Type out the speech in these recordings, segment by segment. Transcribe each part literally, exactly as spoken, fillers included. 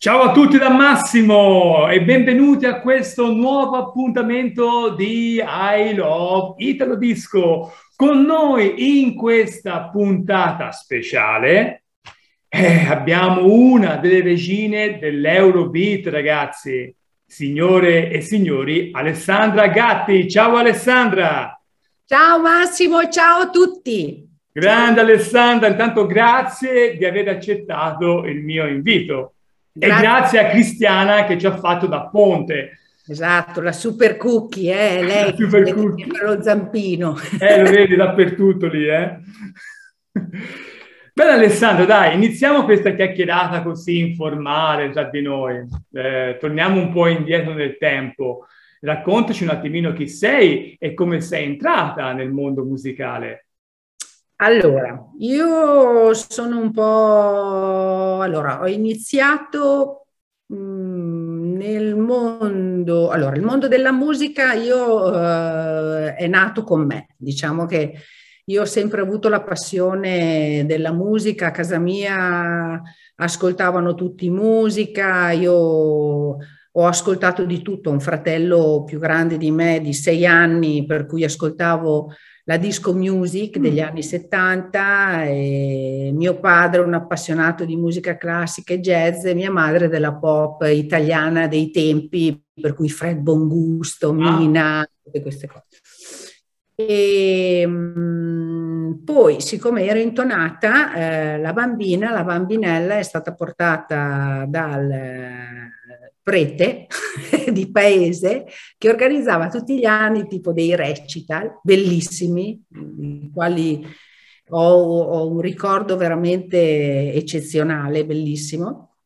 Ciao a tutti da Massimo e benvenuti a questo nuovo appuntamento di I Love Italo Disco. Con noi in questa puntata speciale eh, abbiamo una delle regine dell'Eurobeat, ragazzi. Signore e signori, Alessandra Gatti. Ciao Alessandra! Ciao Massimo, ciao a tutti! Grande Alessandra, intanto grazie di aver accettato il mio invito. E Grazie. grazie a Cristiana che ci ha fatto da ponte. Esatto, la super cookie, eh? Lei La che super mette cookie. sempre lo zampino. Eh, lo vedi dappertutto lì, eh? Bene Alessandro, dai, iniziamo questa chiacchierata così informale tra di noi. Eh, torniamo un po' indietro nel tempo. Raccontaci un attimino chi sei e come sei entrata nel mondo musicale. Allora, io sono un po'... Allora, ho iniziato mh, nel mondo... Allora, il mondo della musica io eh, è nato con me. Diciamo che io ho sempre avuto la passione della musica. A casa mia ascoltavano tutti musica, io ho ascoltato di tutto. Ho un fratello più grande di me di sei anni, per cui ascoltavo la disco music degli anni settanta, e mio padre un appassionato di musica classica e jazz, e mia madre della pop italiana dei tempi, per cui Fred Bongusto, Mina, tutte queste cose. E mh, poi, siccome ero intonata, eh, la bambina, la bambinella è stata portata dal eh, prete di paese, che organizzava tutti gli anni tipo dei recital bellissimi, di quali ho, ho un ricordo veramente eccezionale, bellissimo.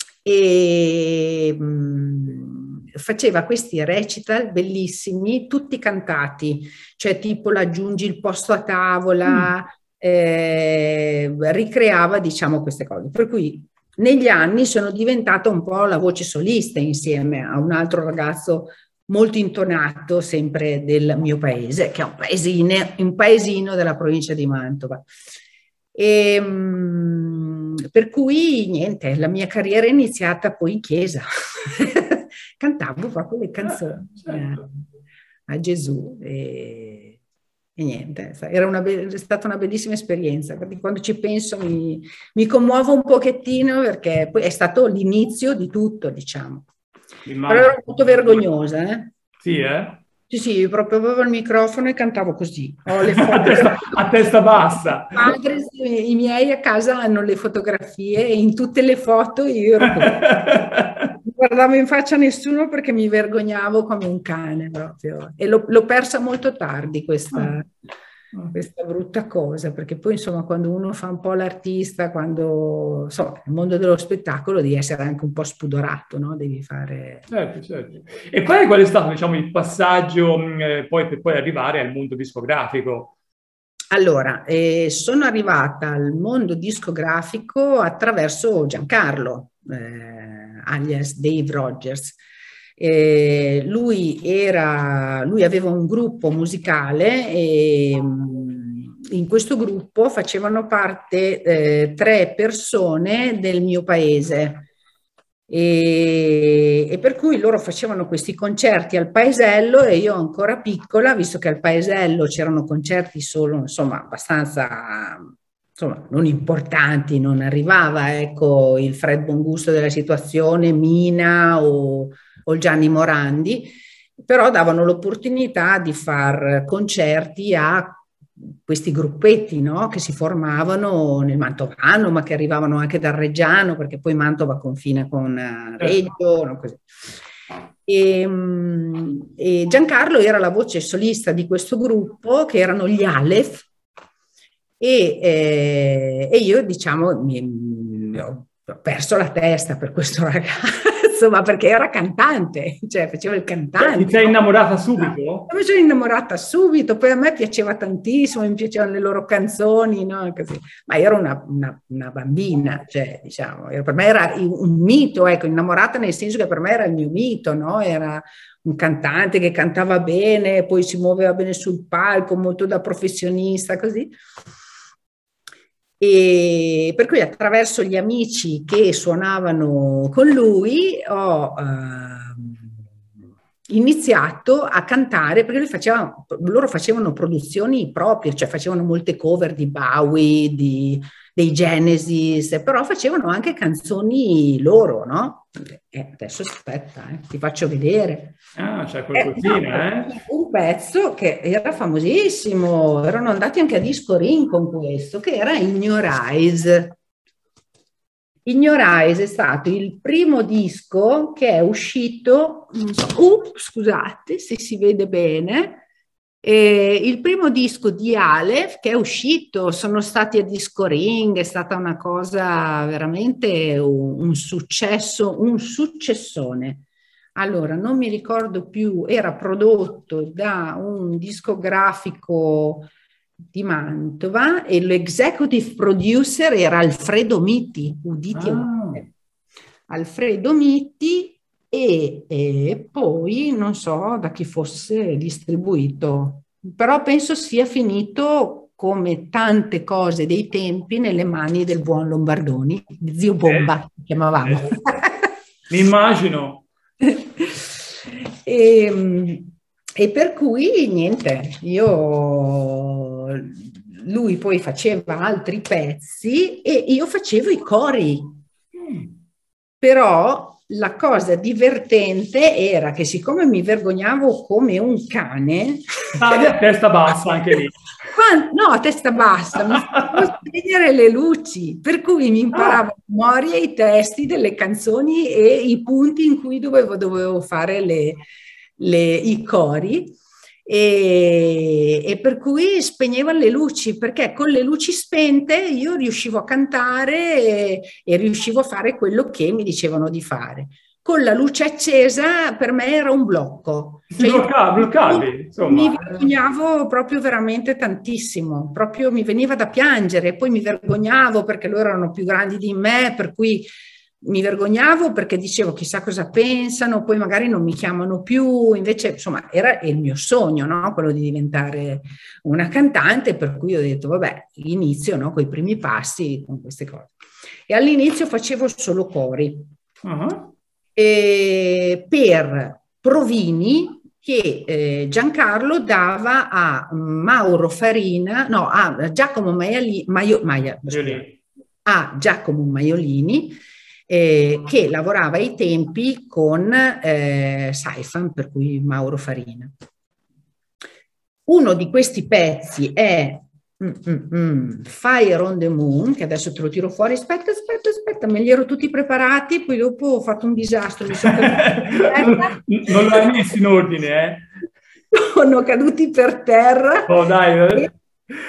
E mh, faceva questi recital bellissimi, tutti cantati, cioè tipo l'aggiungi il posto a tavola, mm. eh, ricreava, diciamo, queste cose. Per cui negli anni sono diventata un po' la voce solista insieme a un altro ragazzo molto intonato, sempre del mio paese, che è un paesino, un paesino della provincia di Mantova. E, mh, per cui niente, la mia carriera è iniziata poi in chiesa. Cantavo proprio le canzoni ah, certo. a, a Gesù e, e niente, era una è stata una bellissima esperienza, perché quando ci penso mi, mi commuovo un pochettino, perché poi è stato l'inizio di tutto, diciamo. Però ero molto vergognosa, eh? Sì, eh? Sì, sì, proprio avevo il microfono e cantavo così. Ho le a, testa, a testa bassa. Padre, i miei a casa hanno le fotografie e in tutte le foto io ero così. Non guardavo in faccia a nessuno perché mi vergognavo come un cane proprio. E l'ho persa molto tardi questa, questa brutta cosa, perché poi insomma quando uno fa un po' l'artista, quando insomma nel mondo dello spettacolo devi essere anche un po' spudorato, no? Devi fare... Certo, certo. E poi qual è stato, diciamo, il passaggio mh, poi, per poi arrivare al mondo discografico? Allora, eh, sono arrivata al mondo discografico attraverso Giancarlo, eh, alias Dave Rogers. Eh, lui, era, lui aveva un gruppo musicale e in questo gruppo facevano parte eh, tre persone del mio paese. E, e per cui loro facevano questi concerti al paesello e io ancora piccola, visto che al paesello c'erano concerti solo, insomma, abbastanza, insomma, non importanti, non arrivava, ecco, il Fred Bongusto della situazione, Mina o, o Gianni Morandi, però davano l'opportunità di far concerti a questi gruppetti, no? Che si formavano nel Mantovano, ma che arrivavano anche dal Reggiano, perché poi Mantova confina con Reggio, no? Così. E, e Giancarlo era la voce solista di questo gruppo, che erano gli Aleph, e, eh, e io, diciamo, mi, mi ho perso la testa per questo ragazzo, ma perché era cantante, cioè faceva il cantante. Ti sei innamorata subito? Mi sono innamorata subito, poi a me piaceva tantissimo, mi piacevano le loro canzoni, no? Così. Ma ero una, una, una bambina, cioè, diciamo, per me era un mito, ecco, innamorata nel senso che per me era il mio mito, no? Era un cantante che cantava bene, poi si muoveva bene sul palco, molto da professionista, così. E per cui attraverso gli amici che suonavano con lui ho eh, iniziato a cantare, perché lui faceva, loro facevano produzioni proprie, cioè facevano molte cover di Bowie, di, dei Genesis, però facevano anche canzoni loro, no? Eh, adesso aspetta, eh, ti faccio vedere. Ah, c'è Eh, no, qualcosina, eh? un pezzo che era famosissimo, erano andati anche a Disco Ring con questo, che era In Your Eyes. In Your Eyes è stato il primo disco che è uscito, non so, uh, scusate se si vede bene, eh, il primo disco di Aleph che è uscito, sono stati a Disco Ring, è stata una cosa veramente un, un successo, un successone. Allora, non mi ricordo più, era prodotto da un discografico di Mantova e l'executive producer era Alfredo Mitti, uditi Ah. udite. Alfredo Mitti e, e poi non so da chi fosse distribuito, però penso sia finito come tante cose dei tempi nelle mani del buon Lombardoni, zio Bomba, Eh, che chiamavamo. eh. Mi immagino. E, e per cui niente, io, lui poi faceva altri pezzi e io facevo i cori, però la cosa divertente era che siccome mi vergognavo come un cane, Stavi a testa bassa anche lì. no, a testa bassa, mi facevo spegnere le luci, per cui mi imparavo a memoria i testi delle canzoni e i punti in cui dovevo, dovevo fare le, le, i cori. E, e per cui spegnevo le luci, perché con le luci spente io riuscivo a cantare e, e riuscivo a fare quello che mi dicevano di fare. Con la luce accesa per me era un blocco. Cioè, Blocca, bloccavi, insomma. Mi vergognavo proprio veramente tantissimo, proprio mi veniva da piangere, poi mi vergognavo perché loro erano più grandi di me, per cui mi vergognavo perché dicevo chissà cosa pensano, poi magari non mi chiamano più, invece insomma era il mio sogno, no? Quello di diventare una cantante, per cui ho detto vabbè, inizio, no? Con i primi passi, con queste cose. E all'inizio facevo solo cori. Uh-huh. E per provini che eh, Giancarlo dava a Mauro Farina, no, a Giacomo Maiali, Maio, Maia, Maiolini. a Giacomo Maiolini, eh, che lavorava ai tempi con eh, Saifan, per cui Mauro Farina. Uno di questi pezzi è mm, mm, mm, Fire on the Moon, che adesso te lo tiro fuori, aspetta, aspetta, aspetta, me li ero tutti preparati, poi dopo ho fatto un disastro. Mi sono non non l'hai messo in ordine, eh? Sono caduti per terra. Oh, dai. Eh.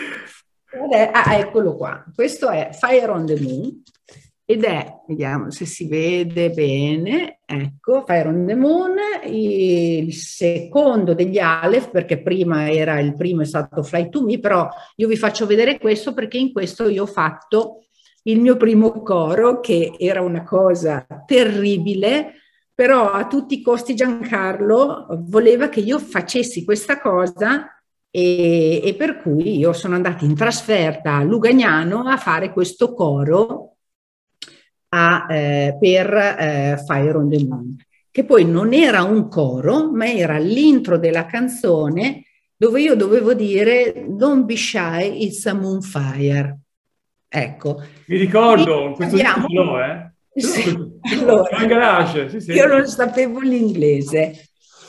Ah, eccolo qua. Questo è Fire on the Moon ed è, vediamo se si vede bene, ecco, Fire on the Moon, il secondo degli Aleph, perché prima era il primo, è stato Fly to Me, però io vi faccio vedere questo perché in questo io ho fatto il mio primo coro, che era una cosa terribile, però a tutti i costi Giancarlo voleva che io facessi questa cosa e, e per cui io sono andata in trasferta a Lugagnano a fare questo coro a, eh, per eh, Fire on the Moon, che poi non era un coro, ma era l'intro della canzone dove io dovevo dire Don't be shy, it's a moonfire. Ecco. Mi ricordo, questo abbiamo... titolo, eh? Sì. Allora, in garage, sì, sì. Io non sapevo l'inglese.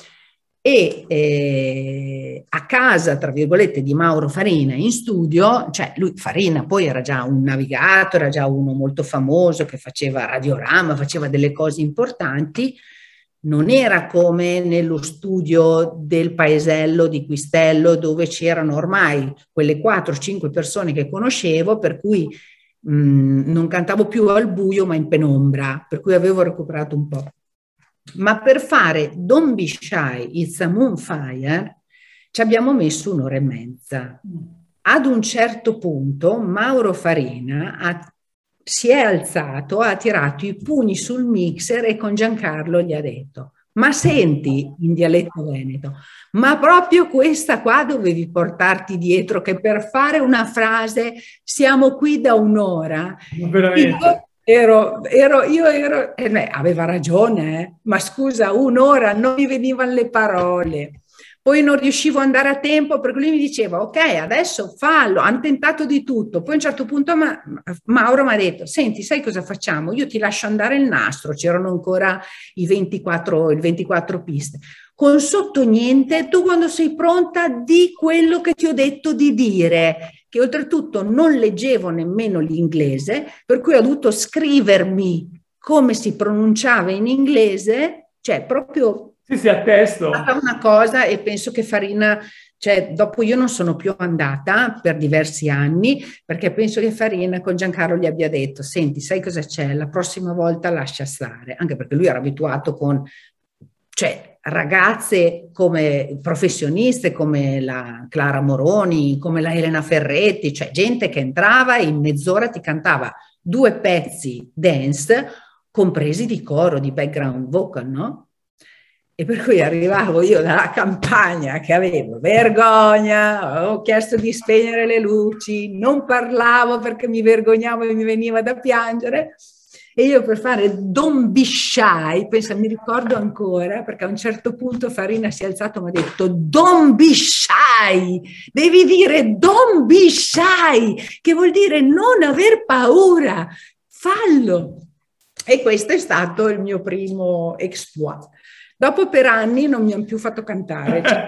E eh, a casa, tra virgolette, di Mauro Farina in studio, cioè lui Farina poi era già un navigato, era già uno molto famoso che faceva radiorama, faceva delle cose importanti, non era come nello studio del paesello di Quistello dove c'erano ormai quelle quattro cinque persone che conoscevo, per cui mh, non cantavo più al buio ma in penombra, per cui avevo recuperato un po'. Ma per fare Don't Be Shy, It's a Moonfire ci abbiamo messo un'ora e mezza. Ad un certo punto Mauro Farina ha, si è alzato, ha tirato i pugni sul mixer e con Giancarlo gli ha detto Ma senti, in dialetto veneto, ma proprio questa qua dovevi portarti dietro, che per fare una frase siamo qui da un'ora. Veramente. Io ero, ero, io ero, eh, beh, aveva ragione, eh, ma scusa, un'ora non mi venivano le parole. Poi non riuscivo ad andare a tempo perché lui mi diceva, ok, adesso fallo, hanno tentato di tutto. Poi a un certo punto ma, Mauro mi ha detto, senti, sai cosa facciamo? Io ti lascio andare il nastro, c'erano ancora i ventiquattro, il ventiquattro piste. Con sotto niente, tu quando sei pronta di quello che ti ho detto di dire, che oltretutto non leggevo nemmeno l'inglese, per cui ho dovuto scrivermi come si pronunciava in inglese, cioè proprio... Sì, sì, a testo. Una cosa e penso che Farina, cioè dopo io non sono più andata per diversi anni perché penso che Farina con Giancarlo gli abbia detto, senti, sai cosa c'è? La prossima volta lascia stare, anche perché lui era abituato con, cioè, ragazze come professioniste come la Clara Moroni, come la Elena Ferretti, cioè gente che entrava e in mezz'ora ti cantava due pezzi dance compresi di coro, di background vocal, no? E per cui arrivavo io dalla campagna che avevo vergogna, ho chiesto di spegnere le luci, non parlavo perché mi vergognavo e mi veniva da piangere. E io per fare Don't be shy, pensa, mi ricordo ancora, perché a un certo punto Farina si è alzato e mi ha detto Don't be shy, devi dire Don't be shy, che vuol dire non aver paura, fallo. E questo è stato il mio primo exploit. Dopo per anni non mi hanno più fatto cantare. Cioè,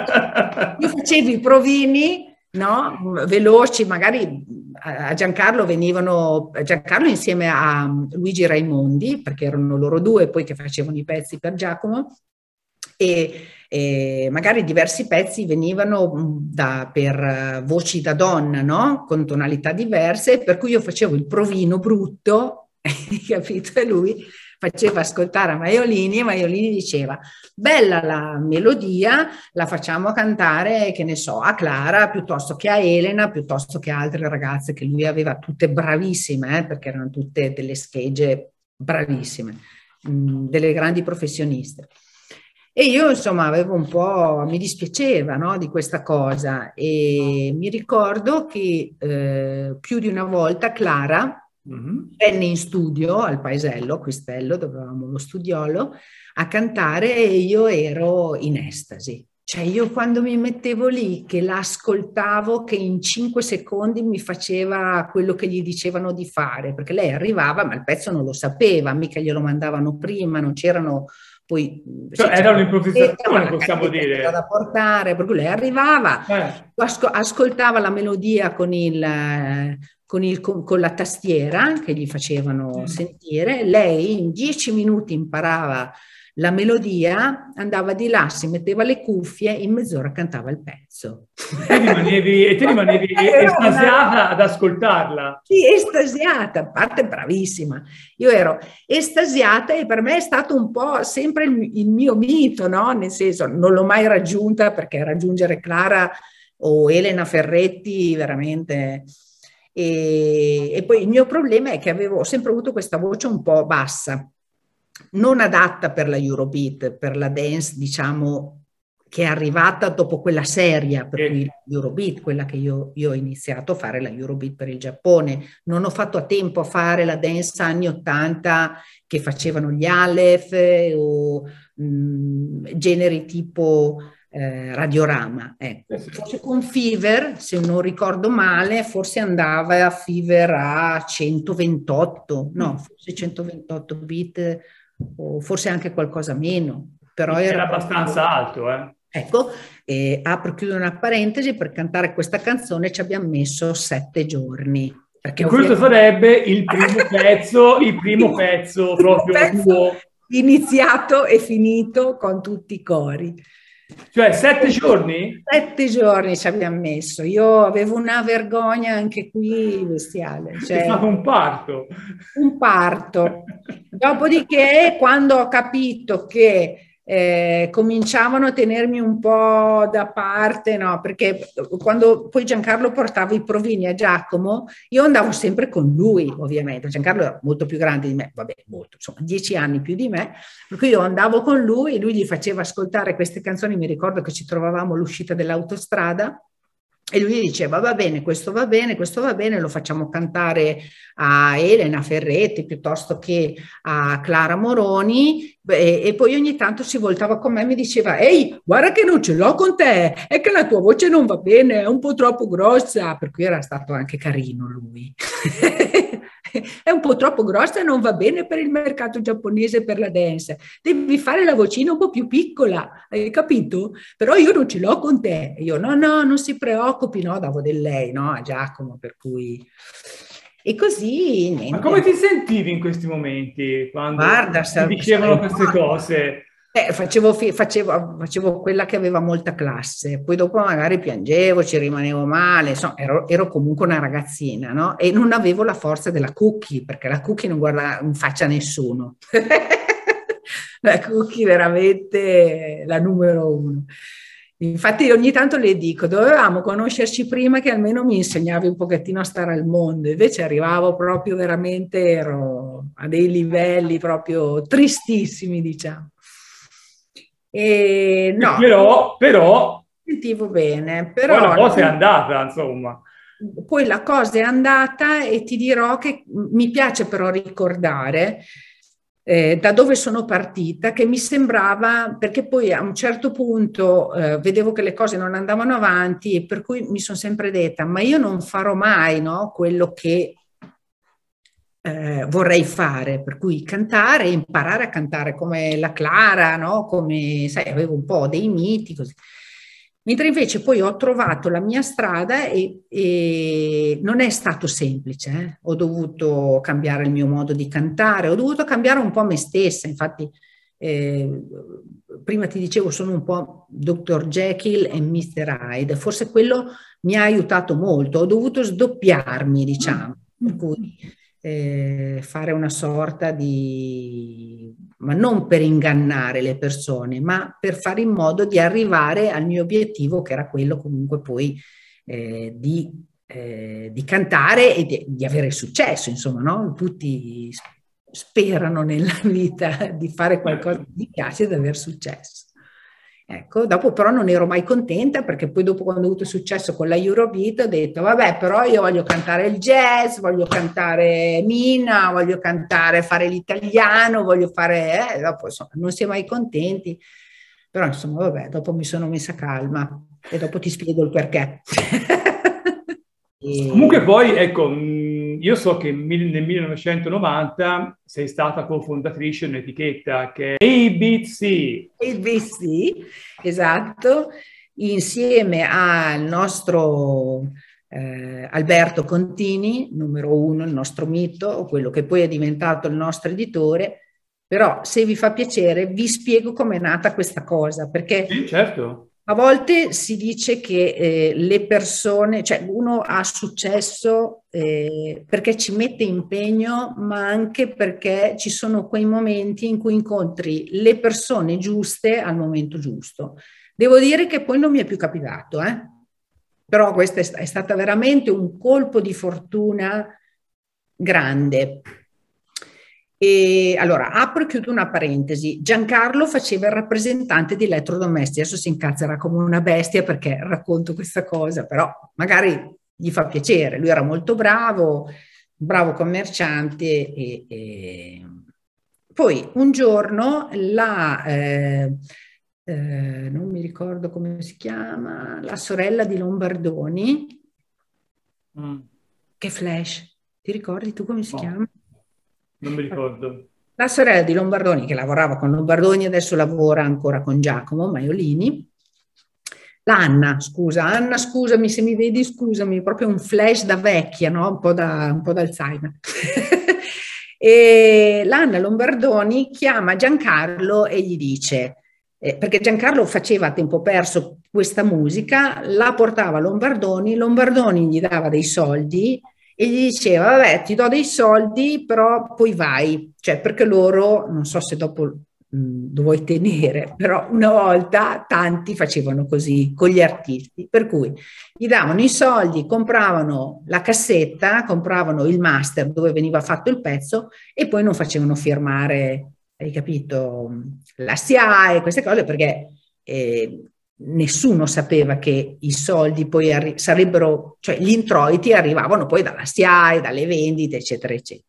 io facevo i provini, no? Veloci, magari a Giancarlo venivano, Giancarlo insieme a Luigi Raimondi, perché erano loro due poi che facevano i pezzi per Giacomo, e, e magari diversi pezzi venivano da, per voci da donna, no? Con tonalità diverse, per cui io facevo il provino brutto, capito? E lui faceva ascoltare a Maiolini e Maiolini diceva bella la melodia, la facciamo cantare, che ne so, a Clara piuttosto che a Elena, piuttosto che a altre ragazze che lui aveva tutte bravissime, eh, perché erano tutte delle schegge bravissime, mh, delle grandi professioniste. E io insomma avevo un po', mi dispiaceva, no, di questa cosa e mi ricordo che eh, più di una volta Clara Mm-hmm. venne in studio al paesello, a Quistello, dove avevamo lo studiolo, a cantare e io ero in estasi. Cioè io quando mi mettevo lì, che l'ascoltavo, che in cinque secondi mi faceva quello che gli dicevano di fare, perché lei arrivava, ma il pezzo non lo sapeva, mica glielo mandavano prima, non c'erano poi... Cioè, era un'improvvisazione, possiamo dire. Era da portare, per cui lei arrivava, eh. ascoltava la melodia con il... Con, il, con, con la tastiera che gli facevano sentire, lei in dieci minuti imparava la melodia, andava di là, si metteva le cuffie, in mezz'ora cantava il pezzo. Te rimanevi, e te rimanevi estasiata ad ascoltarla. Sì, estasiata, a parte bravissima. Io ero estasiata e per me è stato un po' sempre il, il mio mito, no? Nel senso, non l'ho mai raggiunta perché raggiungere Clara o Elena Ferretti veramente... E, e poi il mio problema è che avevo ho sempre avuto questa voce un po' bassa, non adatta per la Eurobeat, per la dance, diciamo, che è arrivata dopo quella seria, per cui Eurobeat, quella che io, io ho iniziato a fare la Eurobeat per il Giappone. Non ho fatto a tempo a fare la dance anni ottanta che facevano gli Aleph o mh, generi tipo... Eh, Radiorama, ecco. Forse con Fever, se non ricordo male, forse andava a Fever a centoventotto, no, forse centoventotto bit o forse anche qualcosa meno, però era, era abbastanza alto, eh. Ecco, e apro chiudo una parentesi, per cantare questa canzone ci abbiamo messo sette giorni. Perché questo sarebbe il primo pezzo, il primo pezzo proprio pezzo tuo. Iniziato e finito con tutti i cori. Cioè sette giorni? Sette giorni ci abbiamo messo. Io avevo una vergogna anche qui bestiale. Cioè, è stato un parto. Un parto. Dopodiché, quando ho capito che eh, cominciavano a tenermi un po' da parte, no? Perché quando poi Giancarlo portava i provini a Giacomo, io andavo sempre con lui, ovviamente. Giancarlo era molto più grande di me, vabbè, molto, insomma, dieci anni più di me, per cui io andavo con lui e lui gli faceva ascoltare queste canzoni. Mi ricordo che ci trovavamo all'uscita dell'autostrada e lui diceva va bene, questo va bene, questo va bene, lo facciamo cantare a Elena Ferretti piuttosto che a Clara Moroni, e, e poi ogni tanto si voltava con me e mi diceva ehi, guarda che non ce l'ho con te, è che la tua voce non va bene, è un po' troppo grossa, per cui era stato anche carino lui. È un po' troppo grossa e non va bene per il mercato giapponese, per la dance, devi fare la vocina un po' più piccola, hai capito? Però io non ce l'ho con te. E io no, no, non si preoccupi, no, davo del lei, no, a Giacomo, per cui... E così, niente. Ma come ti sentivi in questi momenti, quando Guarda, ti dicevano queste cose? Eh, facevo, facevo, facevo quella che aveva molta classe, poi dopo magari piangevo, ci rimanevo male, insomma, ero, ero comunque una ragazzina, no? E non avevo la forza della Cookie, perché la Cookie non guarda in faccia a nessuno. La Cookie veramente la numero uno. Infatti ogni tanto le dico, dovevamo conoscerci prima che almeno mi insegnavi un pochettino a stare al mondo, invece arrivavo proprio veramente, ero a dei livelli proprio tristissimi, diciamo. E no, e però, però, sentivo bene, però poi la cosa è andata, insomma. Poi la cosa è andata e ti dirò che mi piace però ricordare eh, da dove sono partita, che mi sembrava, perché poi a un certo punto eh, vedevo che le cose non andavano avanti e per cui mi sono sempre detta, ma io non farò mai, no, quello che Eh, vorrei fare, per cui cantare, imparare a cantare come la Clara, no? Come, sai, avevo un po' dei miti, così. Mentre invece poi ho trovato la mia strada e, e non è stato semplice, eh? Ho dovuto cambiare il mio modo di cantare, ho dovuto cambiare un po' me stessa, infatti eh, prima ti dicevo sono un po' dottor Jekyll e mister Hyde, forse quello mi ha aiutato molto, ho dovuto sdoppiarmi, diciamo, per cui Eh, fare una sorta di, ma non per ingannare le persone, ma per fare in modo di arrivare al mio obiettivo, che era quello comunque poi eh, di, eh, di cantare e di, di avere successo, insomma, no? Tutti sperano nella vita di fare qualcosa che ti piace e di avere successo. Ecco, dopo però non ero mai contenta perché poi dopo quando ho avuto successo con la Eurobeat ho detto vabbè però io voglio cantare il jazz, voglio cantare Mina, voglio cantare, fare l'italiano, voglio fare, eh, dopo insomma non si è mai contenti, però insomma vabbè dopo mi sono messa calma e dopo ti spiego il perché. E... Comunque poi ecco, io so che nel millenovecentonovanta sei stata cofondatrice di un'etichetta che è A B C. A B C, esatto, insieme al nostro eh, Alberto Contini, numero uno, il nostro mito, quello che poi è diventato il nostro editore. Però se vi fa piacere vi spiego com'è nata questa cosa, perché sì, certo. A volte si dice che eh, le persone, cioè uno ha successo eh, perché ci mette impegno, ma anche perché ci sono quei momenti in cui incontri le persone giuste al momento giusto. Devo dire che poi non mi è più capitato, eh? Però questo è, è stato veramente un colpo di fortuna grande. E allora, apro e chiudo una parentesi. Giancarlo faceva il rappresentante di elettrodomestici, adesso si incazzerà come una bestia perché racconto questa cosa, però magari gli fa piacere. Lui era molto bravo, bravo commerciante e, e... poi un giorno la, eh, eh, non mi ricordo come si chiama, la sorella di Lombardoni, mm. che flash, ti ricordi tu come si no. chiama? Non mi ricordo. La sorella di Lombardoni, che lavorava con Lombardoni, adesso lavora ancora con Giacomo Maiolini. La Anna, scusa, Anna, scusami se mi vedi, scusami, proprio un flash da vecchia, no? Un po' da, un po' d'Alzheimer. E l'Anna Lombardoni chiama Giancarlo e gli dice, eh, perché Giancarlo faceva a tempo perso questa musica, la portava a Lombardoni, Lombardoni gli dava dei soldi e gli diceva, vabbè, ti do dei soldi, però poi vai. Cioè, perché loro, non so se dopo mh, lo vuoi tenere, però una volta tanti facevano così con gli artisti, per cui gli davano i soldi, compravano la cassetta, compravano il master dove veniva fatto il pezzo e poi non facevano firmare, hai capito, la S I A E, queste cose, perché eh, nessuno sapeva che i soldi poi arri- sarebbero, cioè gli introiti arrivavano poi dalla S I A E, dalle vendite, eccetera, eccetera.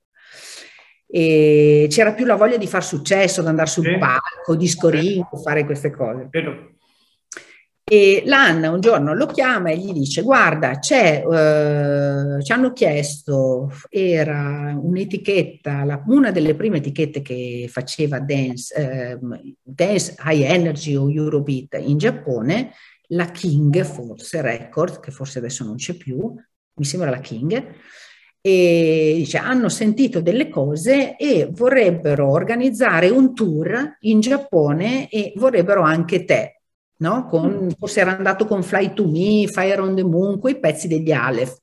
E c'era più la voglia di far successo, di andare sul Sì. palco, disco Sì. ring, fare queste cose. Vero. E l'Anna un giorno lo chiama e gli dice: guarda, c'è, eh, ci hanno chiesto, era un'etichetta, la- una delle prime etichette che faceva dance, eh, dance high energy o Eurobeat in Giappone, la King, forse Record, che forse adesso non c'è più, mi sembra la King, e dice, hanno sentito delle cose e vorrebbero organizzare un tour in Giappone e vorrebbero anche te. No? Con, forse era andato con Fly to Me, Fire on the Moon, quei pezzi degli Aleph.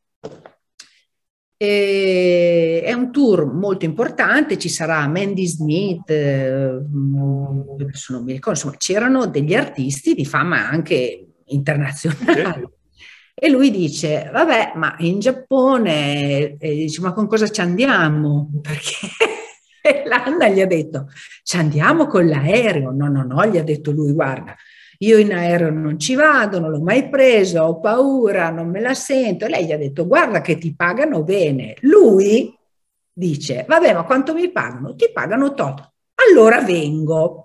E è un tour molto importante, ci sarà Mandy Smith, eh, adesso non mi ricordo, insomma, c'erano degli artisti di fama anche internazionale. E lui dice, vabbè, ma in Giappone, e dice, ma con cosa ci andiamo? Perché l'Anna gli ha detto, ci andiamo con l'aereo. No, no, no, gli ha detto lui, guarda, io in aereo non ci vado, non l'ho mai preso, ho paura, non me la sento. E lei gli ha detto, guarda che ti pagano bene. Lui dice, vabbè, ma quanto mi pagano? Ti pagano tot. Allora vengo.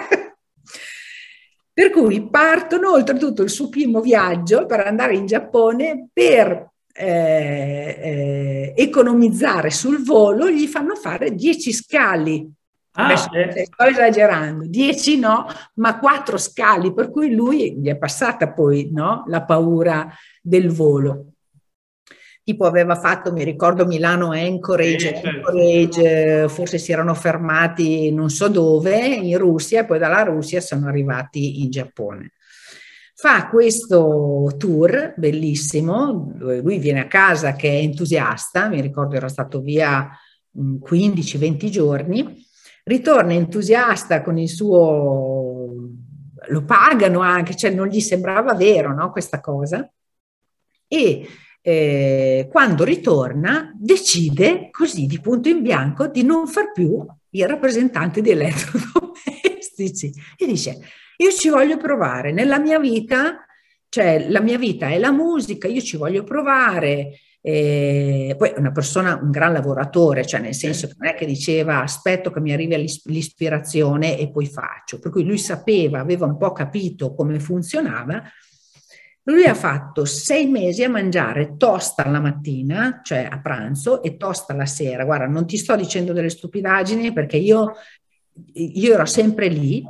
Per cui partono, oltretutto il suo primo viaggio per andare in Giappone, per eh, eh, economizzare sul volo, gli fanno fare dieci scali. Ah, Adesso eh. sto esagerando, dieci no, ma quattro scali, per cui lui gli è passata poi, no, la paura del volo. Tipo aveva fatto, mi ricordo, Milano Anchorage, Sì, certo. Anchorage, forse si erano fermati non so dove, in Russia, e poi dalla Russia sono arrivati in Giappone. Fa questo tour bellissimo, lui viene a casa che è entusiasta, mi ricordo era stato via quindici venti giorni, ritorna entusiasta con il suo, lo pagano anche, cioè non gli sembrava vero, no, questa cosa, e eh, quando ritorna decide così di punto in bianco di non far più il rappresentante di elettrodomestici e dice, io ci voglio provare nella mia vita, cioè la mia vita è la musica, io ci voglio provare. E poi è una persona, un gran lavoratore, cioè nel senso che non è che diceva aspetto che mi arrivi l'ispirazione e poi faccio, per cui lui sapeva, aveva un po' capito come funzionava. Lui ha fatto sei mesi a mangiare tosta la mattina, cioè a pranzo, e tosta la sera. Guarda, non ti sto dicendo delle stupidaggini perché io, io ero sempre lì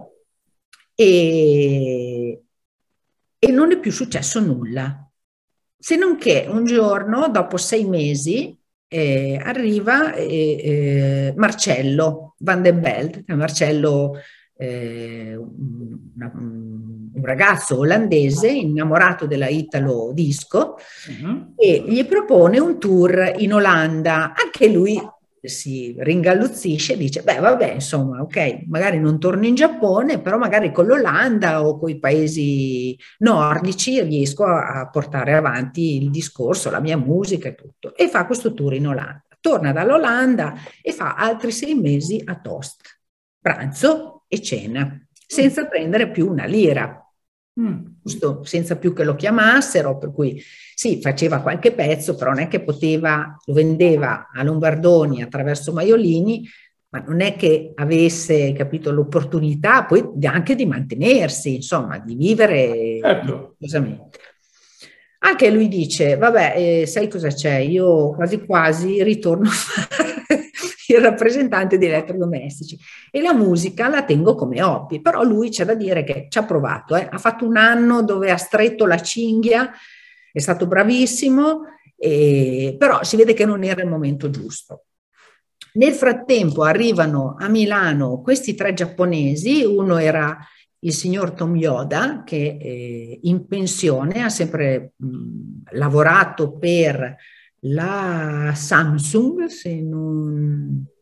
e, e non è più successo nulla. Se non che un giorno, dopo sei mesi, eh, arriva eh, eh, Marcello Van den Belt, Marcello, eh, una, un ragazzo olandese innamorato della Italo Disco, uh-huh. E gli propone un tour in Olanda. Anche lui si ringalluzzisce e dice, beh vabbè, insomma, ok, magari non torno in Giappone, però magari con l'Olanda o con i paesi nordici riesco a portare avanti il discorso, la mia musica e tutto. E fa questo tour in Olanda. Torna dall'Olanda e fa altri sei mesi a Tost, pranzo e cena, senza prendere più una lira. Mm. Giusto, senza più che lo chiamassero, per cui sì, faceva qualche pezzo, però non è che poteva, lo vendeva a Lombardoni attraverso Maiolini, ma non è che avesse, capito, l'opportunità poi anche di mantenersi, insomma, di vivere certo. Anche lui dice, vabbè, eh, sai cosa c'è? Io quasi quasi ritorno a fare il rappresentante di elettrodomestici e la musica la tengo come hobby, però lui c'è da dire che ci ha provato, eh? Ha fatto un anno dove ha stretto la cinghia, è stato bravissimo, eh, però si vede che non era il momento giusto. Nel frattempo arrivano a Milano questi tre giapponesi, uno era il signor Tom Yoda, che eh, in pensione ha sempre mh, lavorato per la Samsung, se non,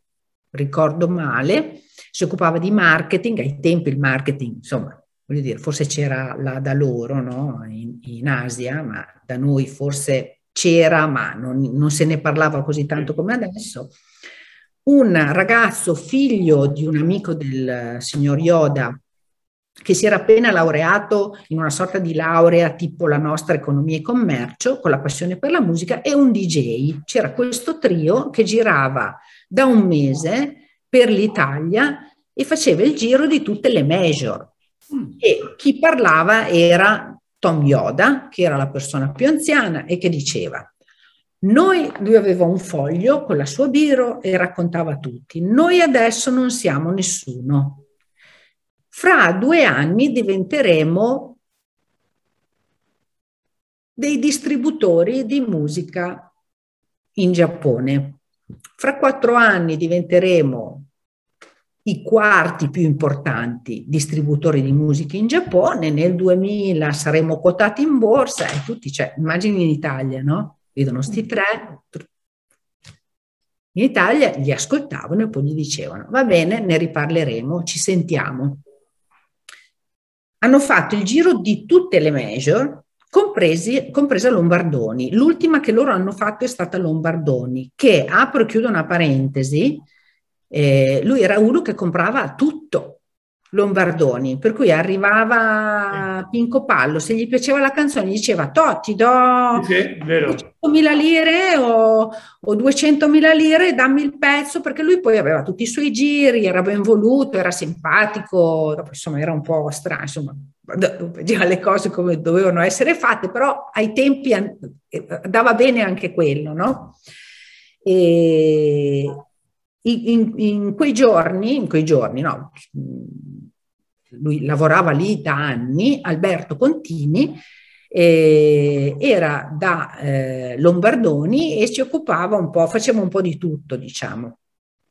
ricordo male, si occupava di marketing, ai tempi il marketing, insomma, voglio dire, forse c'era là da loro, no? in, in Asia, ma da noi forse c'era, ma non, non se ne parlava così tanto come adesso. Un ragazzo figlio di un amico del signor Yoda, che si era appena laureato in una sorta di laurea tipo la nostra economia e commercio, con la passione per la musica, e un D J. C'era questo trio che girava da un mese per l'Italia e faceva il giro di tutte le major. E chi parlava era Tom Yoda, che era la persona più anziana e che diceva: noi, lui aveva un foglio con la sua biro e raccontava a tutti, noi adesso non siamo nessuno. Fra due anni diventeremo dei distributori di musica in Giappone. Fra quattro anni diventeremo i quarti più importanti distributori di musica in Giappone. Nel duemila saremo quotati in borsa e tutti, cioè, immagini in Italia, no? Vedono sti tre. In Italia li ascoltavano e poi gli dicevano: va bene, ne riparleremo, ci sentiamo. Hanno fatto il giro di tutte le major, compresi, compresa Lombardoni. L'ultima che loro hanno fatto è stata Lombardoni, che, apro e chiudo una parentesi, eh, lui era uno che comprava tutto, Lombardoni, per cui arrivava Pinco Pallo, se gli piaceva la canzone gli diceva: to, ti do sì, vero. centomila lire o, o duecentomila lire, dammi il pezzo, perché lui poi aveva tutti i suoi giri, era ben voluto, era simpatico, dopo, insomma era un po' strano, insomma faceva le cose come dovevano essere fatte, però ai tempi andava bene anche quello, no? E in, in quei giorni, in quei giorni, no, lui lavorava lì da anni, Alberto Contini, eh, era da eh, Lombardoni e si occupava un po', faceva un po' di tutto, diciamo.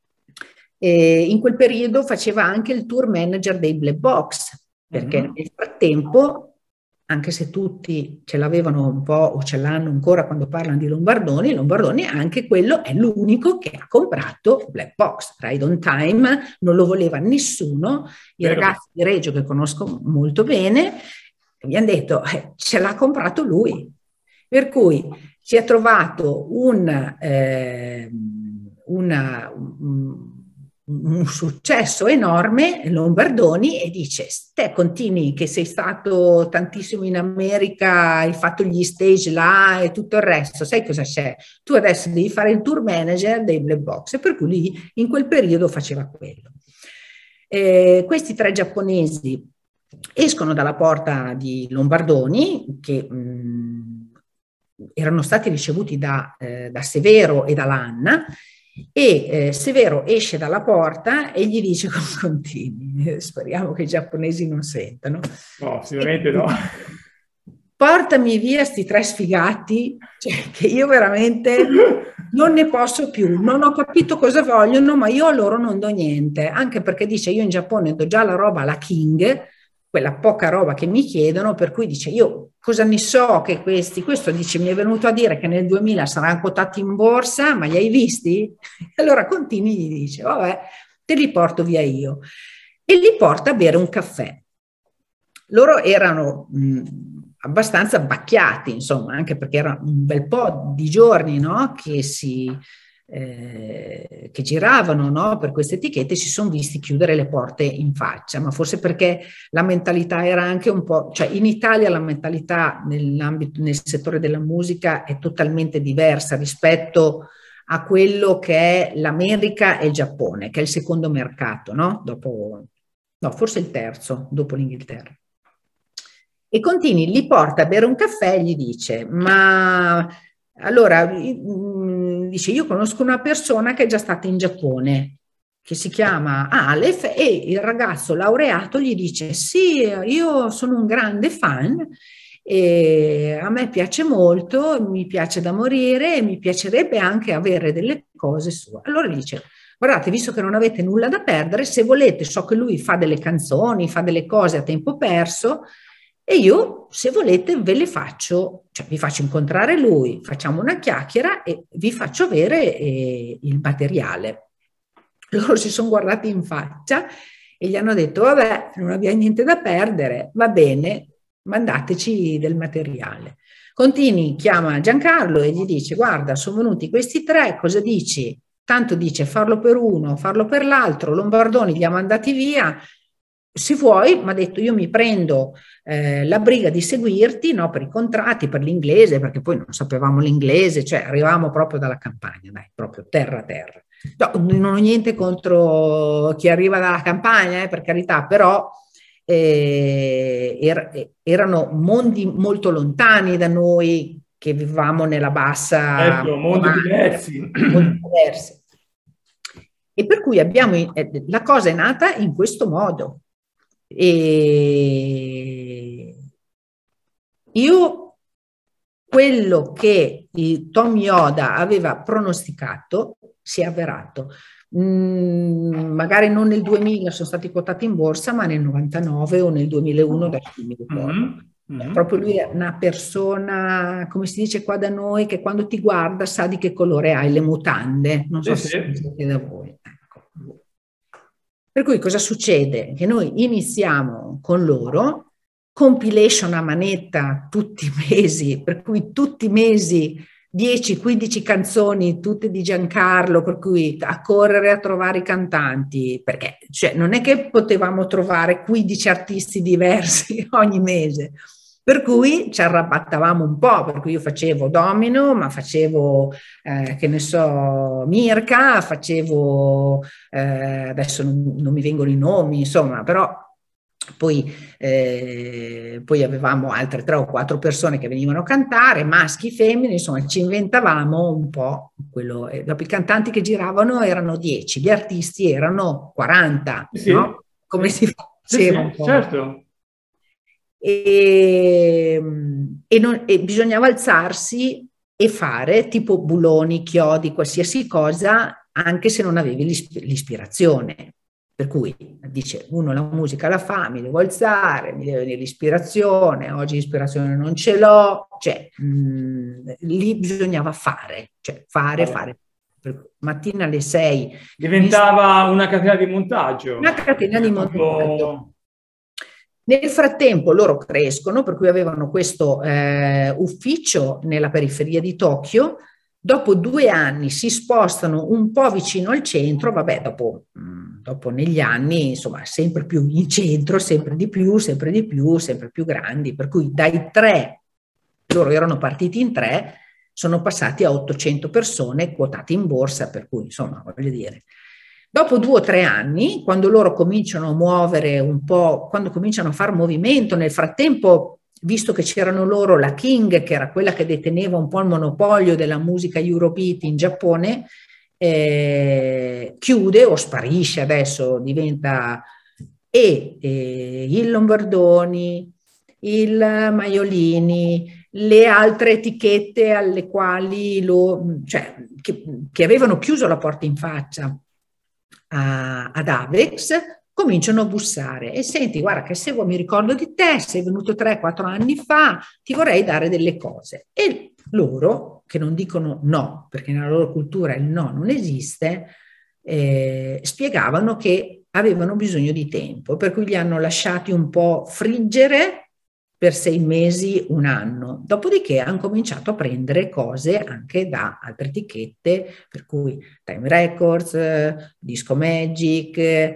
E in quel periodo faceva anche il tour manager dei Black Box, perché mm-hmm. nel frattempo, anche se tutti ce l'avevano un po' o ce l'hanno ancora quando parlano di Lombardoni, Lombardoni anche quello è l'unico che ha comprato Black Box. Ride on Time non lo voleva nessuno, i Vero. ragazzi di Reggio che conosco molto bene mi hanno detto eh, ce l'ha comprato lui, per cui si è trovato un, eh, una, un un successo enorme Lombardoni e dice: te continui che sei stato tantissimo in America, hai fatto gli stage là e tutto il resto, sai cosa c'è? Tu adesso devi fare il tour manager dei Black Box, e per cui lui in quel periodo faceva quello. Eh, questi tre giapponesi escono dalla porta di Lombardoni, che mh, erano stati ricevuti da, eh, da Severo e da Lanna, e eh, Severo esce dalla porta e gli dice con Contini, speriamo che i giapponesi non sentano, no, sicuramente no, portami via sti tre sfigati, cioè, che io veramente non ne posso più, non ho capito cosa vogliono, ma io a loro non do niente, anche perché dice: io in Giappone do già la roba alla King, quella poca roba che mi chiedono, per cui dice: io cosa ne so che questi, questo dice mi è venuto a dire che nel duemila saranno quotati in borsa, ma li hai visti? Allora Contini gli dice: vabbè, te li porto via io, e li porta a bere un caffè. Loro erano mh, abbastanza bacchiati, insomma, anche perché era un bel po' di giorni, no, che si Eh, che giravano, no, per queste etichette, si sono visti chiudere le porte in faccia, ma forse perché la mentalità era anche un po', cioè in Italia la mentalità nell'ambito, nel settore della musica è totalmente diversa rispetto a quello che è l'America e il Giappone, che è il secondo mercato, no? Dopo, no, forse il terzo, dopo l'Inghilterra. E Contini li porta a bere un caffè e gli dice: ma allora, dice, io conosco una persona che è già stata in Giappone, che si chiama Aleph, e il ragazzo laureato gli dice: sì, io sono un grande fan e a me piace molto, mi piace da morire e mi piacerebbe anche avere delle cose sue. Allora gli dice: guardate, visto che non avete nulla da perdere, se volete, so che lui fa delle canzoni, fa delle cose a tempo perso, e io, se volete, ve le faccio, cioè vi faccio incontrare lui, facciamo una chiacchiera e vi faccio avere eh, il materiale. Loro si sono guardati in faccia e gli hanno detto, vabbè, non abbiamo niente da perdere, va bene, mandateci del materiale. Contini chiama Giancarlo e gli dice, guarda, sono venuti questi tre, cosa dici? Tanto dice farlo per uno, farlo per l'altro, Lombardoni li ha mandati via, se vuoi, mi ha detto, io mi prendo eh, la briga di seguirti, no, per i contratti, per l'inglese, perché poi non sapevamo l'inglese, cioè arrivavamo proprio dalla campagna, dai, proprio terra a terra. No, non ho niente contro chi arriva dalla campagna, eh, per carità, però eh, er, erano mondi molto lontani da noi che vivevamo nella bassa Certo, mondi Romagna, diversi. molto diversi. E per cui abbiamo, eh, la cosa è nata in questo modo. E io quello che Tom Yoda aveva pronosticato si è avverato. Mm, magari non nel duemila sono stati quotati in borsa, ma nel novantanove o nel duemilauno, adesso non mi ricordo. Mm-hmm. Mm-hmm. Proprio lui è una persona, come si dice qua da noi, che quando ti guarda sa di che colore hai le mutande. Non so sì, se sì. Siete da voi. Per cui cosa succede? Che noi iniziamo con loro, compilation a manetta tutti i mesi, per cui tutti i mesi dieci quindici canzoni, tutte di Giancarlo, per cui a correre a trovare i cantanti, perché cioè, non è che potevamo trovare quindici artisti diversi ogni mese. Per cui ci arrabattavamo un po', per cui io facevo Domino, ma facevo, eh, che ne so, Mirka, facevo, eh, adesso non, non mi vengono i nomi, insomma, però poi, eh, poi avevamo altre tre o quattro persone che venivano a cantare, maschi, femmine, insomma ci inventavamo un po' quello. E dopo i cantanti che giravano erano dieci, gli artisti erano quaranta, sì, no? Come sì, si faceva un sì, po'. Certo. E, e, non, e bisognava alzarsi e fare tipo bulloni, chiodi, qualsiasi cosa, anche se non avevi l'ispirazione. Per cui dice uno la musica la fa, mi devo alzare, mi deve venire l'ispirazione, oggi l'ispirazione non ce l'ho, cioè mh, lì bisognava fare, cioè fare, allora. fare. Per, mattina alle sei. Diventava una catena di montaggio. Una catena di montaggio. Nel frattempo loro crescono, per cui avevano questo eh, ufficio nella periferia di Tokyo. Dopo due anni si spostano un po' vicino al centro, vabbè, dopo, mh, dopo negli anni, insomma, sempre più in centro, sempre di più, sempre di più, sempre più grandi, per cui dai tre, loro erano partiti in tre, sono passati a ottocento persone quotate in borsa, per cui, insomma, voglio dire, dopo due o tre anni, quando loro cominciano a muovere un po', quando cominciano a fare movimento, nel frattempo, visto che c'erano loro, la King, che era quella che deteneva un po' il monopolio della musica Eurobeat in Giappone, eh, chiude o sparisce adesso, diventa... E eh, il Lombardoni, il Maiolini, le altre etichette alle quali lo, cioè, che, che avevano chiuso la porta in faccia a, ad Avex, cominciano a bussare e senti, guarda che se mi ricordo di te, sei venuto tre quattro anni fa, ti vorrei dare delle cose. E loro, che non dicono no, perché nella loro cultura il no non esiste, eh, spiegavano che avevano bisogno di tempo, per cui li hanno lasciati un po' friggere per sei mesi, un anno. Dopodiché hanno cominciato a prendere cose anche da altre etichette, per cui Time Records, eh, Disco Magic, eh,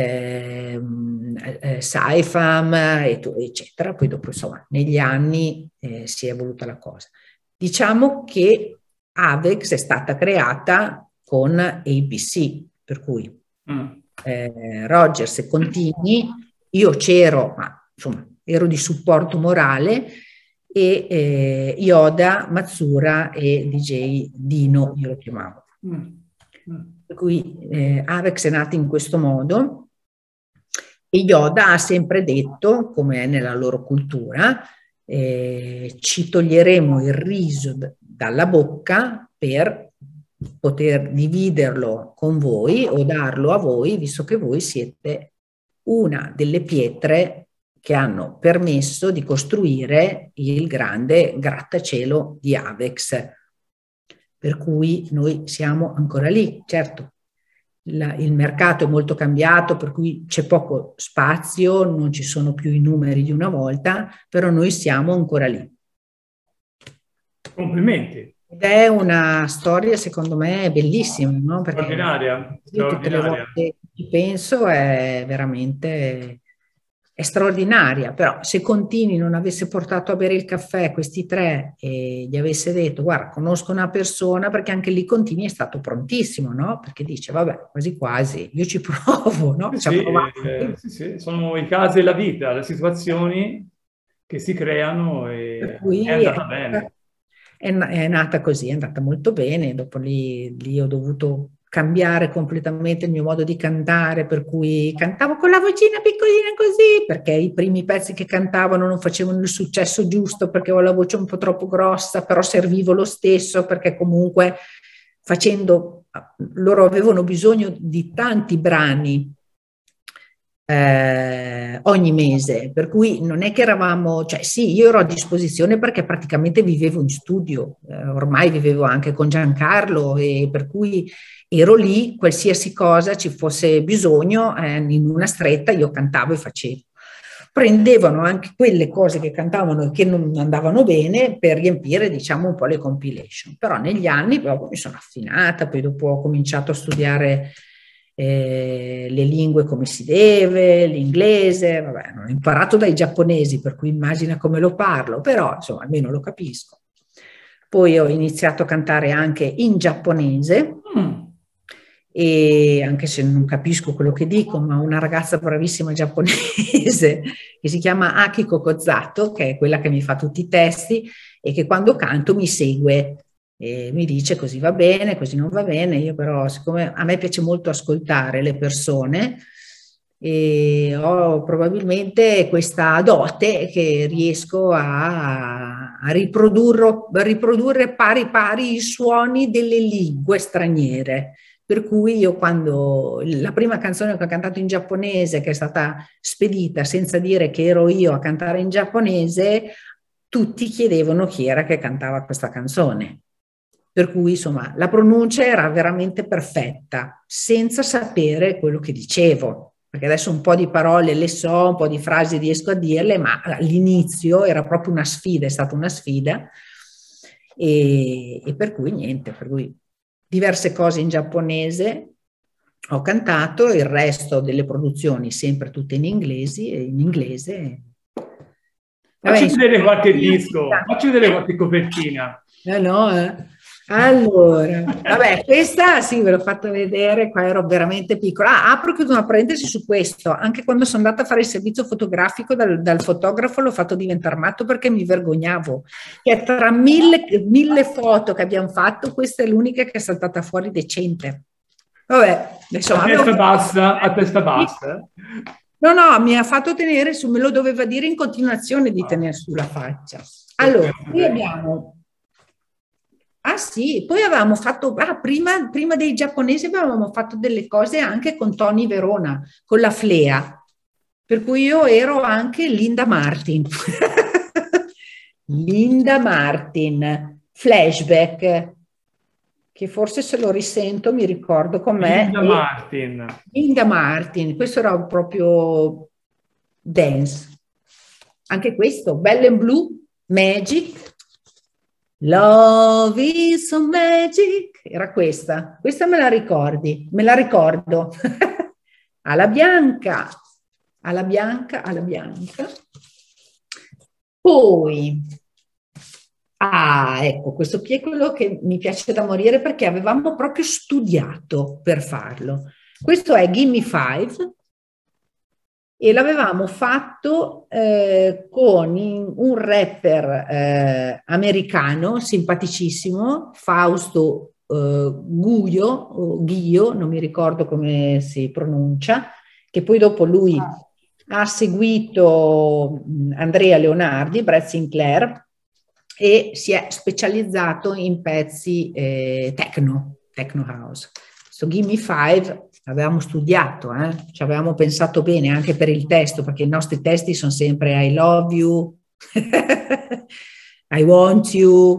eh, Saifam, eccetera. Poi dopo, insomma, negli anni eh, si è evoluta la cosa. Diciamo che Avex è stata creata con A B C, per cui mm. eh, Rogers e Contini, io c'ero, ma insomma, ero di supporto morale, e eh, Yoda, Matsura e D J Dino, io lo chiamavo. Mm. Mm. Per cui eh, Avex è nato in questo modo e Yoda ha sempre detto, come è nella loro cultura, eh, ci toglieremo il riso d- dalla bocca per poter dividerlo con voi o darlo a voi, visto che voi siete una delle pietre che hanno permesso di costruire il grande grattacielo di Avex. Per cui noi siamo ancora lì, certo. la, il mercato è molto cambiato, per cui c'è poco spazio, non ci sono più i numeri di una volta, però noi siamo ancora lì. Complimenti. Ed è una storia, secondo me, bellissima, no? Perché Straordinaria, io tutte le straordinaria. volte che ci penso è veramente è straordinaria, però se continui non avesse portato a bere il caffè questi tre e gli avesse detto guarda conosco una persona, perché anche lì Contini è stato prontissimo, no? Perché dice vabbè quasi quasi io ci provo, no? Sì, Ci ha sì, provato. eh, sì, sì, sono i casi della vita, le situazioni che si creano Per e è cui è, andata bene. è, è nata così, è andata molto bene, dopo lì, lì ho dovuto cambiare completamente il mio modo di cantare, per cui cantavo con la vocina piccolina così, perché i primi pezzi che cantavano non facevano il successo giusto, perché avevo la voce un po' troppo grossa, però servivo lo stesso, perché comunque facendo, loro avevano bisogno di tanti brani eh, ogni mese, per cui non è che eravamo, cioè sì, io ero a disposizione perché praticamente vivevo in studio, eh, ormai vivevo anche con Giancarlo e per cui ero lì, qualsiasi cosa ci fosse bisogno, eh, in una stretta io cantavo e facevo. Prendevano anche quelle cose che cantavano e che non andavano bene per riempire, diciamo, un po' le compilation. Però negli anni proprio mi sono affinata, poi dopo ho cominciato a studiare eh, le lingue come si deve, l'inglese, vabbè, non ho imparato dai giapponesi, per cui immagina come lo parlo, però insomma almeno lo capisco. Poi ho iniziato a cantare anche in giapponese, Mm. e anche se non capisco quello che dico, ma una ragazza bravissima giapponese che si chiama Akiko Kozato, che è quella che mi fa tutti i testi e che quando canto mi segue e mi dice così va bene, così non va bene. Io però, siccome a me piace molto ascoltare le persone, e ho probabilmente questa dote che riesco a, a riprodurre, a riprodurre pari pari i suoni delle lingue straniere. Per cui io quando la prima canzone che ho cantato in giapponese, che è stata spedita senza dire che ero io a cantare in giapponese, tutti chiedevano chi era che cantava questa canzone. Per cui insomma la pronuncia era veramente perfetta, senza sapere quello che dicevo. Perché adesso un po' di parole le so, un po' di frasi riesco a dirle, ma all'inizio era proprio una sfida, è stata una sfida. E, e per cui niente, per cui diverse cose in giapponese ho cantato, il resto delle produzioni sempre tutte in inglese, in inglese. Vabbè, Facci insomma, vedere qualche disco, facci vedere qualche copertina. no, no, eh. Allora, vabbè, questa sì, ve l'ho fatta vedere, qua ero veramente piccola. Ah, apro chiudo una parentesi su questo, anche quando sono andata a fare il servizio fotografico dal, dal fotografo l'ho fatto diventare matto perché mi vergognavo, che tra mille, mille foto che abbiamo fatto, questa è l'unica che è saltata fuori decente. Vabbè, insomma, A testa avevo... bassa, a testa bassa. No, no, mi ha fatto tenere su, me lo doveva dire in continuazione di tenere sulla faccia. Allora, qui abbiamo... Ah sì, poi avevamo fatto, ah, prima, prima dei giapponesi avevamo fatto delle cose anche con Tony Verona, con la Flea, per cui io ero anche Linda Martin. Linda Martin, Flashback, che forse se lo risento mi ricordo com'è. Linda Martin. Linda Martin, questo era proprio dance. Anche questo, Belle and Blue, Magic. Love is so magic, era questa, questa me la ricordi, me la ricordo, alla bianca, alla bianca, alla bianca. Poi, ah, ecco, questo qui è quello che mi piace da morire perché avevamo proprio studiato per farlo. Questo è Gimme Five. E l'avevamo fatto eh, con un rapper eh, americano simpaticissimo, Fausto eh, Guio, o Ghio, non mi ricordo come si pronuncia, che poi dopo lui ha seguito Andrea Leonardi, Brett Sinclair, e si è specializzato in pezzi eh, techno, techno house. So Gimme Five avevamo studiato, eh? Ci avevamo pensato bene anche per il testo, perché i nostri testi sono sempre I love you, I want you,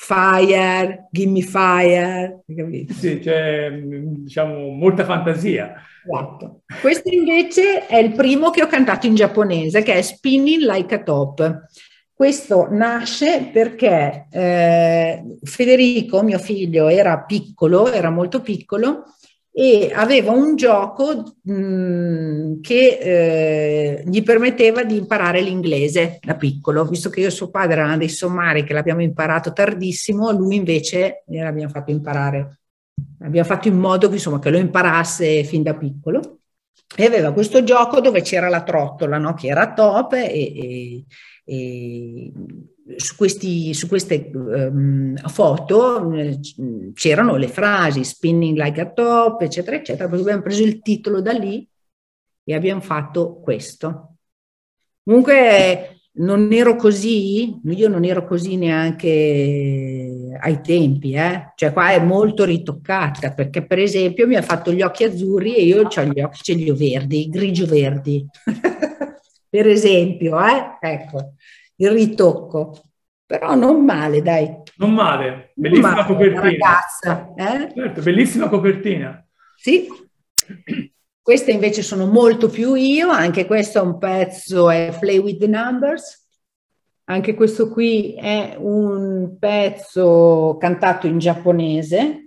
fire, give me fire, capito? Sì, c'è, diciamo, molta fantasia. Esatto. Questo invece è il primo che ho cantato in giapponese, che è Spinning Like a Top. Questo nasce perché eh, Federico, mio figlio, era piccolo, era molto piccolo, e aveva un gioco mh, che eh, gli permetteva di imparare l'inglese da piccolo, visto che io e suo padre erano dei sommari che l'abbiamo imparato tardissimo, lui invece l'abbiamo fatto imparare, abbiamo fatto in modo che, insomma, che lo imparasse fin da piccolo, e aveva questo gioco dove c'era la trottola, no? Che era top, e, e, e su, questi, su queste um, foto c'erano le frasi spinning like a top, eccetera, eccetera. Poi abbiamo preso il titolo da lì e abbiamo fatto questo. Comunque non ero così, io non ero così neanche ai tempi, eh? Cioè qua è molto ritoccata, perché per esempio mi ha fatto gli occhi azzurri e io ho gli occhi, ce li ho verdi, grigio-verdi, per esempio, eh? Ecco, il ritocco, però non male, dai. Non male, bellissima male, copertina. Ragazza, eh? Certo, bellissima copertina. Sì. Queste invece sono molto più io, anche questo è un pezzo, è Play with the Numbers, anche questo qui è un pezzo cantato in giapponese,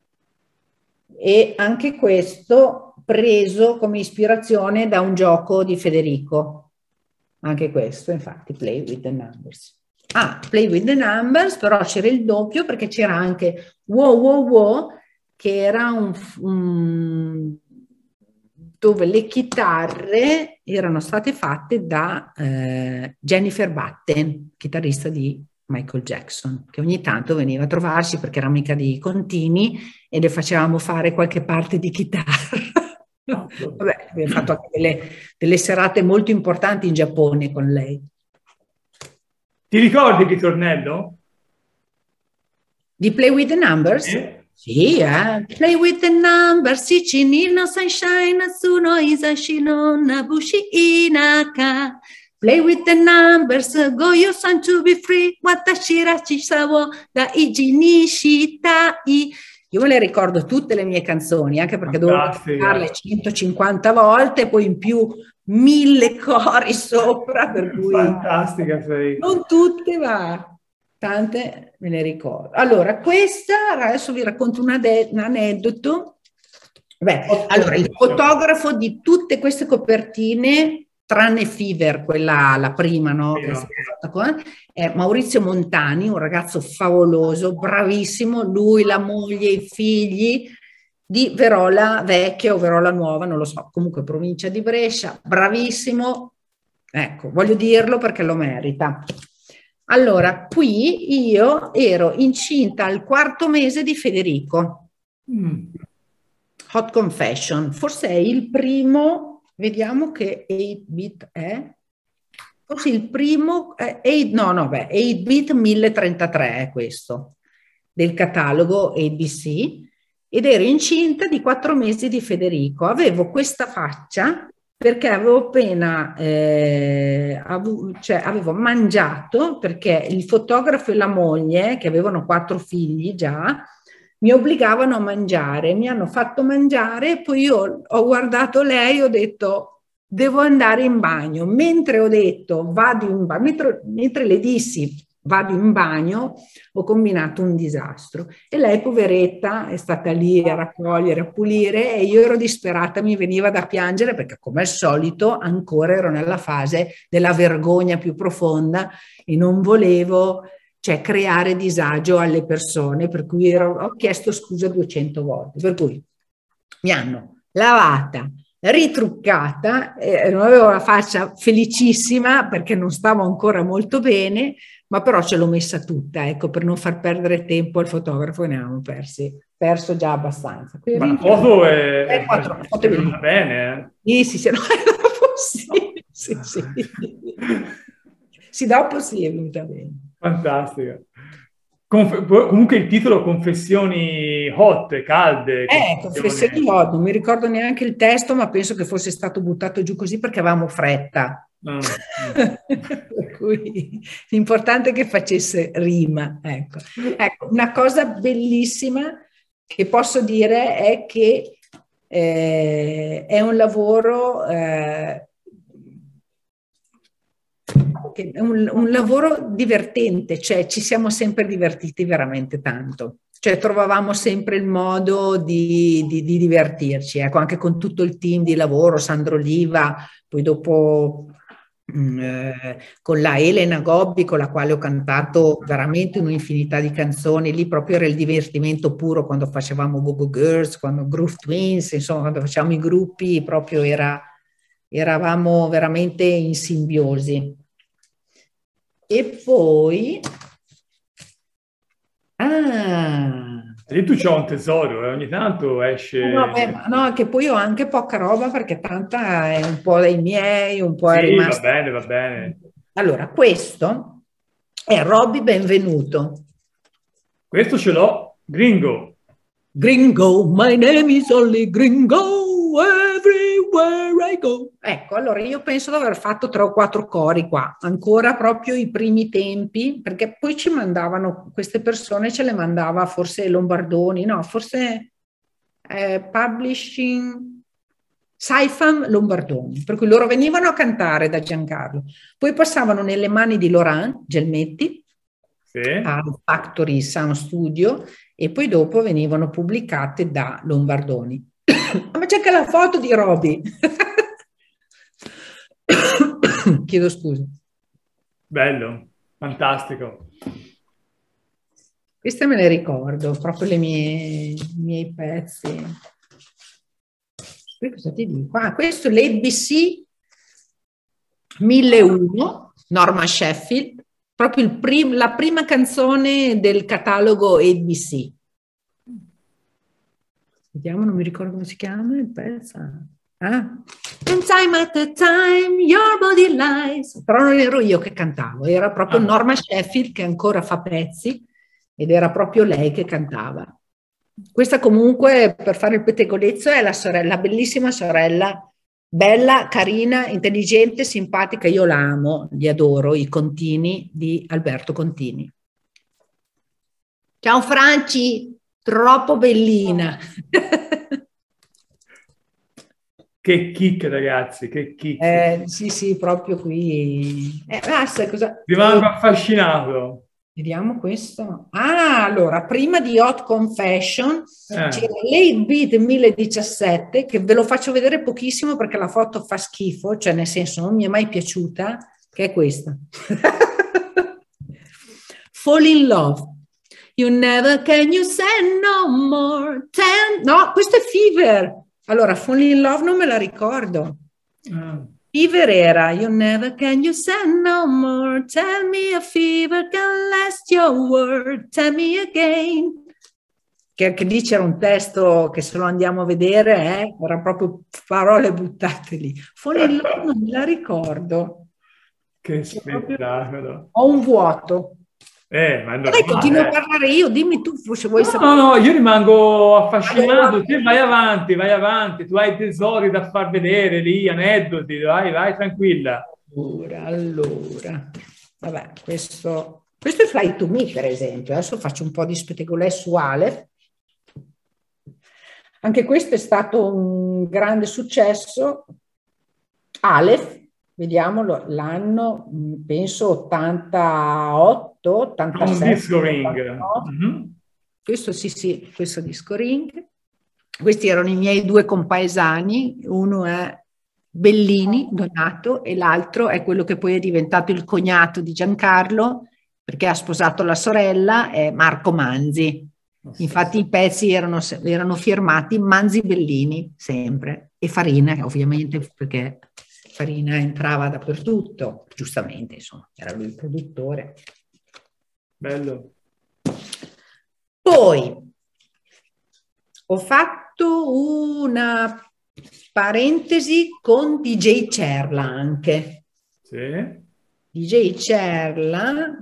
e anche questo preso come ispirazione da un gioco di Federico, anche questo infatti Play with the Numbers. Ah, Play with the Numbers, però c'era il doppio perché c'era anche Wow Wow Wow, che era un... un dove le chitarre erano state fatte da eh, Jennifer Batten, chitarrista di Michael Jackson, che ogni tanto veniva a trovarci perché era amica di Contini e le facevamo fare qualche parte di chitarra. Vabbè, abbiamo fatto anche delle, delle serate molto importanti in Giappone con lei. Ti ricordi il ritornello? Di Play with the Numbers? Eh? Sì, eh. Play with the numbers, ichi no sunshine, natsuno isashi no nabushi inaka. Play with the numbers, go your son to be free, watashi ra chisawo daiji ni shitai. Io me le ricordo tutte le mie canzoni, anche perché dovevo cantarle centocinquanta volte, poi in più mille cori sopra, per cui... Fantastica sei. Non tutte, ma... tante me ne ricordo. Allora, questa, adesso vi racconto un, un aneddoto. Beh, allora, il fotografo di tutte queste copertine, tranne Fever, quella la prima, no? Che è stata fatta qua, è Maurizio Montani, un ragazzo favoloso, bravissimo, lui, la moglie, i figli, di Verola Vecchia o Verola Nuova, non lo so, comunque provincia di Brescia, bravissimo, ecco, voglio dirlo perché lo merita. Allora, qui io ero incinta al quarto mese di Federico. Mm. Hot Confession, forse è il primo, vediamo che otto bit è, forse il primo, è otto, no, no, beh, otto bit mille trentatré è questo, del catalogo A B C, ed ero incinta di quattro mesi di Federico. Avevo questa faccia perché avevo appena, eh, avevo, cioè avevo mangiato, perché il fotografo e la moglie, che avevano quattro figli già, mi obbligavano a mangiare, mi hanno fatto mangiare, poi io ho guardato lei e ho detto devo andare in bagno. Mentre ho detto vado in bagno, mentre, mentre le dissi vado in bagno, ho combinato un disastro. E lei, poveretta, è stata lì a raccogliere, a pulire, e io ero disperata, mi veniva da piangere perché, come al solito, ancora ero nella fase della vergogna più profonda e non volevo, cioè, creare disagio alle persone, per cui ero, ho chiesto scusa duecento volte. Per cui mi hanno lavata, ritruccata, eh, non avevo la faccia felicissima perché non stavo ancora molto bene, ma però ce l'ho messa tutta, ecco, per non far perdere tempo al fotografo, e ne avevamo persi, perso già abbastanza. Quindi, ma la foto è, è, quattro, è, è venuta bene, eh? Sì, sì, sì, no, era possibile, sì, sì. Sì, dopo sì, è venuta bene. Fantastica. Conf- comunque il titolo Confessioni hot, calde. Eh, Confessioni hot, non mi ricordo neanche il testo, ma penso che fosse stato buttato giù così perché avevamo fretta. Mm, mm. Per cui l'importante è che facesse rima. Ecco. Ecco, una cosa bellissima che posso dire è che eh, è un lavoro eh, che è un, un lavoro divertente, cioè ci siamo sempre divertiti veramente tanto. Cioè trovavamo sempre il modo di, di, di divertirci, ecco, anche con tutto il team di lavoro, Sandro Oliva, poi dopo mh, eh, con la Elena Gobbi, con la quale ho cantato veramente un'infinità di canzoni, lì proprio era il divertimento puro quando facevamo Go Go Girls, quando Groove Twins, insomma quando facevamo i gruppi, proprio era, eravamo veramente in simbiosi. E poi... Ah... Lì tu c'ho un tesoro, eh, ogni tanto No, beh, esce... ma no, che poi ho anche poca roba perché tanta è un po' dei miei, un po' è Sì, va rimasta. bene, va bene. Allora, questo è Robby Benvenuto. Questo ce l'ho, Gringo. Gringo, my name is only Gringo, everywhere I go. Ecco, allora io penso di aver fatto tre o quattro cori qua, ancora proprio i primi tempi, perché poi ci mandavano, queste persone ce le mandava forse Lombardoni, no, forse eh, Publishing, Saifam Lombardoni, per cui loro venivano a cantare da Giancarlo, poi passavano nelle mani di Laurent Gelmetti, Sì. al Factory Sound Studio, e poi dopo venivano pubblicate da Lombardoni. Ma c'è anche la foto di Robby. Chiedo scusa. Bello, fantastico. Queste me le ricordo, proprio le mie, i miei pezzi. Qui cosa ti dico? Ah, questo è l'A B C mille uno, Norma Sheffield, proprio il prim, la prima canzone del catalogo A B C. Vediamo, non mi ricordo come si chiama il pezzo. Ah. And time after time, your body lies. Però non ero io che cantavo, era proprio Ah. Norma Sheffield che ancora fa pezzi ed era proprio lei che cantava. Questa comunque, per fare il pettegolezzo, è la sorella, la bellissima sorella, bella, carina, intelligente, simpatica, io la amo, li adoro, i Contini di Alberto Contini. Ciao Franci, troppo bellina. Che kick, ragazzi, che kick. Eh, sì, sì, proprio qui. Eh, basta, cosa... Rimango eh, affascinato. Vediamo questo. Ah, allora, prima di Hot Confession Eh. c'era l'eight Beat millediciassette, che ve lo faccio vedere pochissimo perché la foto fa schifo, cioè nel senso non mi è mai piaciuta, che è questa. Fall in Love. You never can you say no more. Ten... No, questo è Fever. Allora, Fall in Love non me la ricordo. Mm. Fever era You never can you say no more. Tell me a fever can last your word. Tell me again. Che, che lì c'era un testo che se lo andiamo a vedere eh, era proprio parole buttate lì. Fall in Love non me la ricordo. Che C'è proprio... spettacolo. Ho un vuoto. Eh, ma è Dai, continuo normale. a parlare io, dimmi tu se vuoi No, sapere. no, no, io rimango affascinato. Allora, Te vai avanti, vai avanti. Tu hai tesori da far vedere lì, aneddoti. Vai, vai, tranquilla. Allora, allora. Vabbè, questo, questo è Fly to Me, per esempio. Adesso faccio un po' di spettegolè su Aleph. Anche questo è stato un grande successo. Aleph, vediamo l'anno, penso ottantotto, ottantasette. Un disco ring. Mm-hmm. Questo sì, sì, questo disco ring. Questi erano i miei due compaesani, uno è Bellini, Donato, e l'altro è quello che poi è diventato il cognato di Giancarlo, perché ha sposato la sorella, è Marco Manzi. Infatti i pezzi erano, erano firmati Manzi Bellini, sempre, e Farina, ovviamente, perché Farina entrava dappertutto, giustamente, insomma, era lui il produttore. Bello. Poi ho fatto una parentesi con D J Cerla anche. Sì. D J Cerla,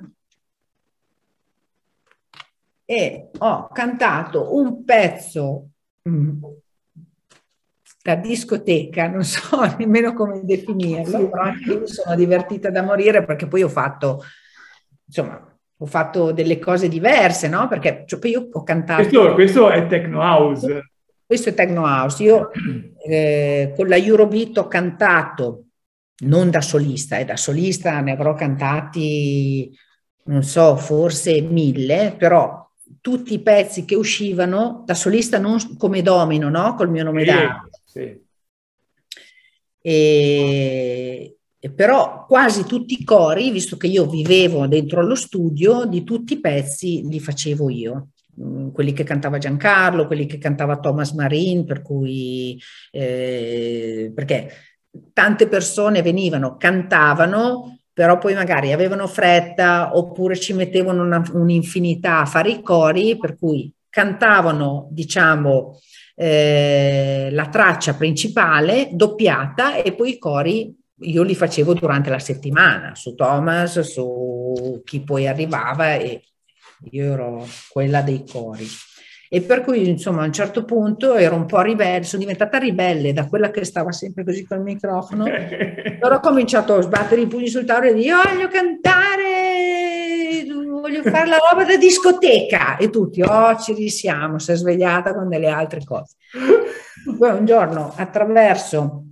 e ho cantato un pezzo mh, da discoteca, non so nemmeno come definirlo, però anche lì mi sono divertita da morire perché poi ho fatto, insomma, ho fatto delle cose diverse, no? Perché cioè, poi io ho cantato... Questo, questo è techno house. Questo è techno house. Io eh, con la Eurobeat ho cantato, non da solista, e eh, da solista ne avrò cantati, non so, forse mille, però tutti i pezzi che uscivano da solista, non come Domino, no? Col mio nome Sì, d'arte. sì. E, e però quasi tutti i cori, visto che io vivevo dentro lo studio, di tutti i pezzi li facevo io. Quelli che cantava Giancarlo, quelli che cantava Thomas Marin, per cui eh, perché tante persone venivano, cantavano, però poi magari avevano fretta oppure ci mettevano un'infinità a fare i cori, per cui cantavano, diciamo, eh, la traccia principale doppiata e poi i cori io li facevo durante la settimana su Thomas, su chi poi arrivava e io ero quella dei cori. E per cui, insomma, a un certo punto ero un po' ribelle, sono diventata ribelle da quella che stava sempre così col microfono. Allora ho cominciato a sbattere i pugni sul tavolo e dire: voglio cantare, voglio fare la roba da discoteca. E tutti, oh, ci risiamo, si è svegliata con delle altre cose. Poi un giorno, attraverso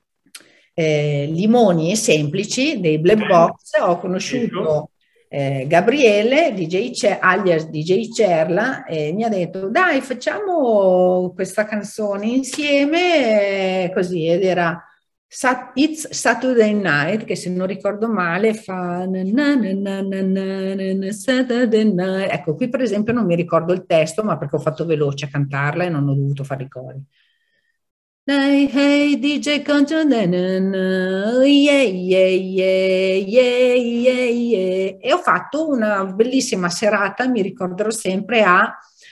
eh, Limoni e Semplici dei Black Box, ho conosciuto Eh, Gabriele, D J alias D J Cerla, e mi ha detto: dai, facciamo questa canzone insieme, eh, così, ed era Sat- It's Saturday Night, che se non ricordo male fa na na na na na na Saturday Night. Ecco, qui per esempio non mi ricordo il testo, ma perché ho fatto veloce a cantarla e non ho dovuto fare i cori. Hey, hey, D J Concho, yeah, yeah, yeah, yeah, yeah, yeah. E ho fatto una bellissima serata, mi ricorderò sempre, a,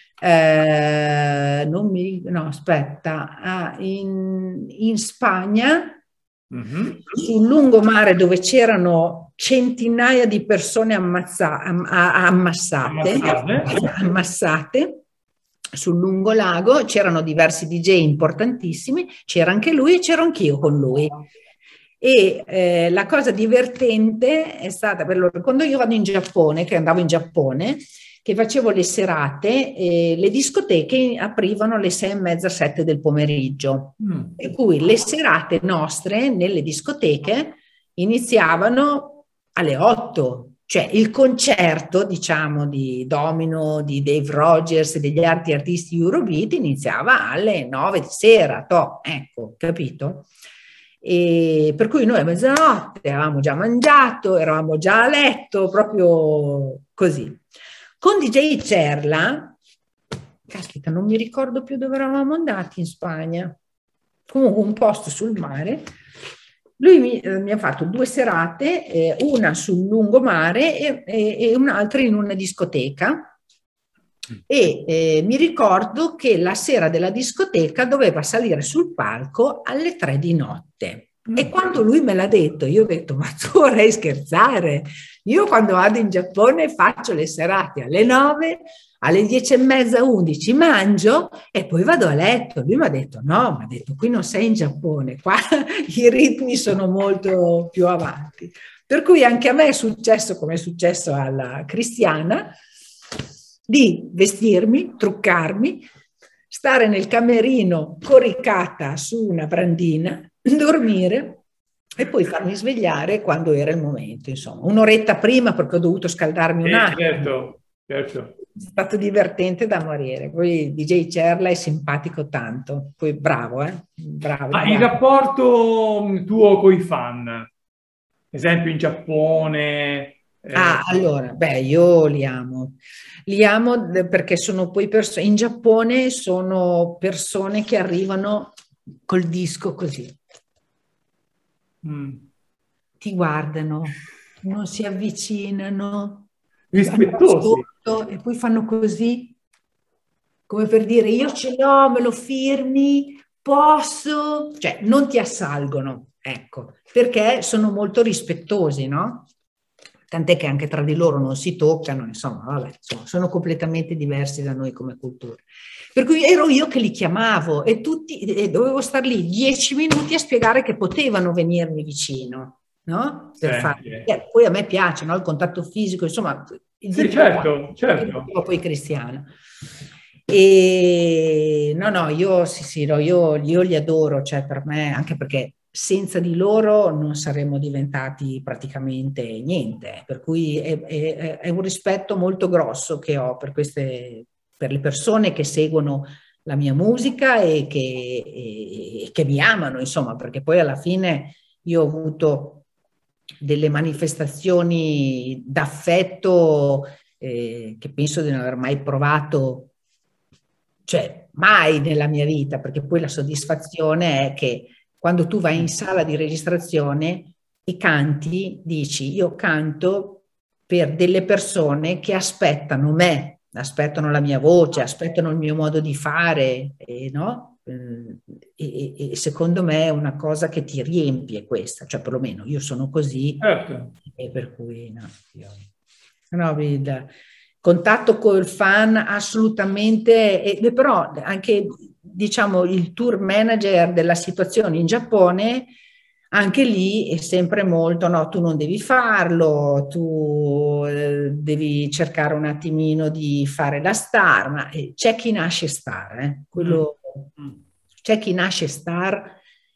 eh, non mi, no, aspetta, a, in, in Spagna, mm-hmm. sul lungomare dove c'erano centinaia di persone ammazza, am, ammassate, ammassate. ammassate sul lungolago, c'erano diversi D J importantissimi, c'era anche lui e c'ero anch'io con lui. E eh, la cosa divertente è stata, per loro, quando io vado in Giappone, che andavo in Giappone, che facevo le serate, eh, le discoteche aprivano alle sei e mezza, sette del pomeriggio, mm. per cui le serate nostre nelle discoteche iniziavano alle otto. Cioè il concerto, diciamo, di Domino, di Dave Rogers e degli altri artisti Eurobeat iniziava alle nove di sera, toh, ecco, capito? E per cui noi a mezzanotte avevamo già mangiato, eravamo già a letto, proprio così. Con D J Cerla, caspita, non mi ricordo più dove eravamo andati in Spagna, comunque un posto sul mare. Lui mi, eh, mi ha fatto due serate, eh, una sul lungomare e, e, e un'altra in una discoteca. E eh, mi ricordo che la sera della discoteca doveva salire sul palco alle tre di notte. Mm. E quando lui me l'ha detto, io ho detto: ma tu vorrei scherzare? Io quando vado in Giappone faccio le serate alle nove, alle dieci e mezza, undici, mangio e poi vado a letto. Lui mi ha detto: no, mi ha detto, qui non sei in Giappone, qua i ritmi sono molto più avanti. Per cui anche a me è successo, come è successo alla Cristiana, di vestirmi, truccarmi, stare nel camerino coricata su una brandina, dormire e poi farmi svegliare quando era il momento, insomma, un'oretta prima perché ho dovuto scaldarmi un eh, attimo. Certo, certo. È stato divertente da morire. Poi D J Cerla è simpatico tanto, poi bravo, eh? Bravo, Ma bravo. il rapporto tuo con i fan, esempio in Giappone... Eh... Ah, allora, beh, io li amo. Li amo perché sono poi persone, in Giappone sono persone che arrivano col disco così. Mm. Ti guardano, non si avvicinano, rispettosi e poi fanno così, come per dire: io ce l'ho, me lo firmi, posso, cioè non ti assalgono, ecco, perché sono molto rispettosi, no? tant'è che anche tra di loro non si toccano, insomma, vabbè, insomma, sono completamente diversi da noi come cultura. Per cui ero io che li chiamavo e, tutti, e dovevo star lì dieci minuti a spiegare che potevano venirmi vicino, no? Per Sì, fare. sì. Eh, poi a me piace, no? Il contatto fisico, insomma, il Sì, certo, certo. io poi cristiana. E no, no, io sì, sì, no, io, io li adoro, cioè per me, anche perché senza di loro non saremmo diventati praticamente niente, per cui è, è, è un rispetto molto grosso che ho per queste, per le persone che seguono la mia musica e che, e, e che mi amano, insomma, perché poi alla fine io ho avuto delle manifestazioni d'affetto eh, che penso di non aver mai provato, cioè mai nella mia vita, perché poi la soddisfazione è che quando tu vai in sala di registrazione e canti, dici io canto per delle persone che aspettano me, aspettano la mia voce, aspettano il mio modo di fare, eh, no? E, e, e secondo me è una cosa che ti riempie questa, cioè perlomeno io sono così, Certo. e per cui no, io, no, il contatto col fan assolutamente, e, però anche diciamo il tour manager della situazione in Giappone, anche lì è sempre molto, no, tu non devi farlo, tu eh, devi cercare un attimino di fare la star, ma eh, c'è chi nasce star, eh, quello, mm. c'è chi nasce star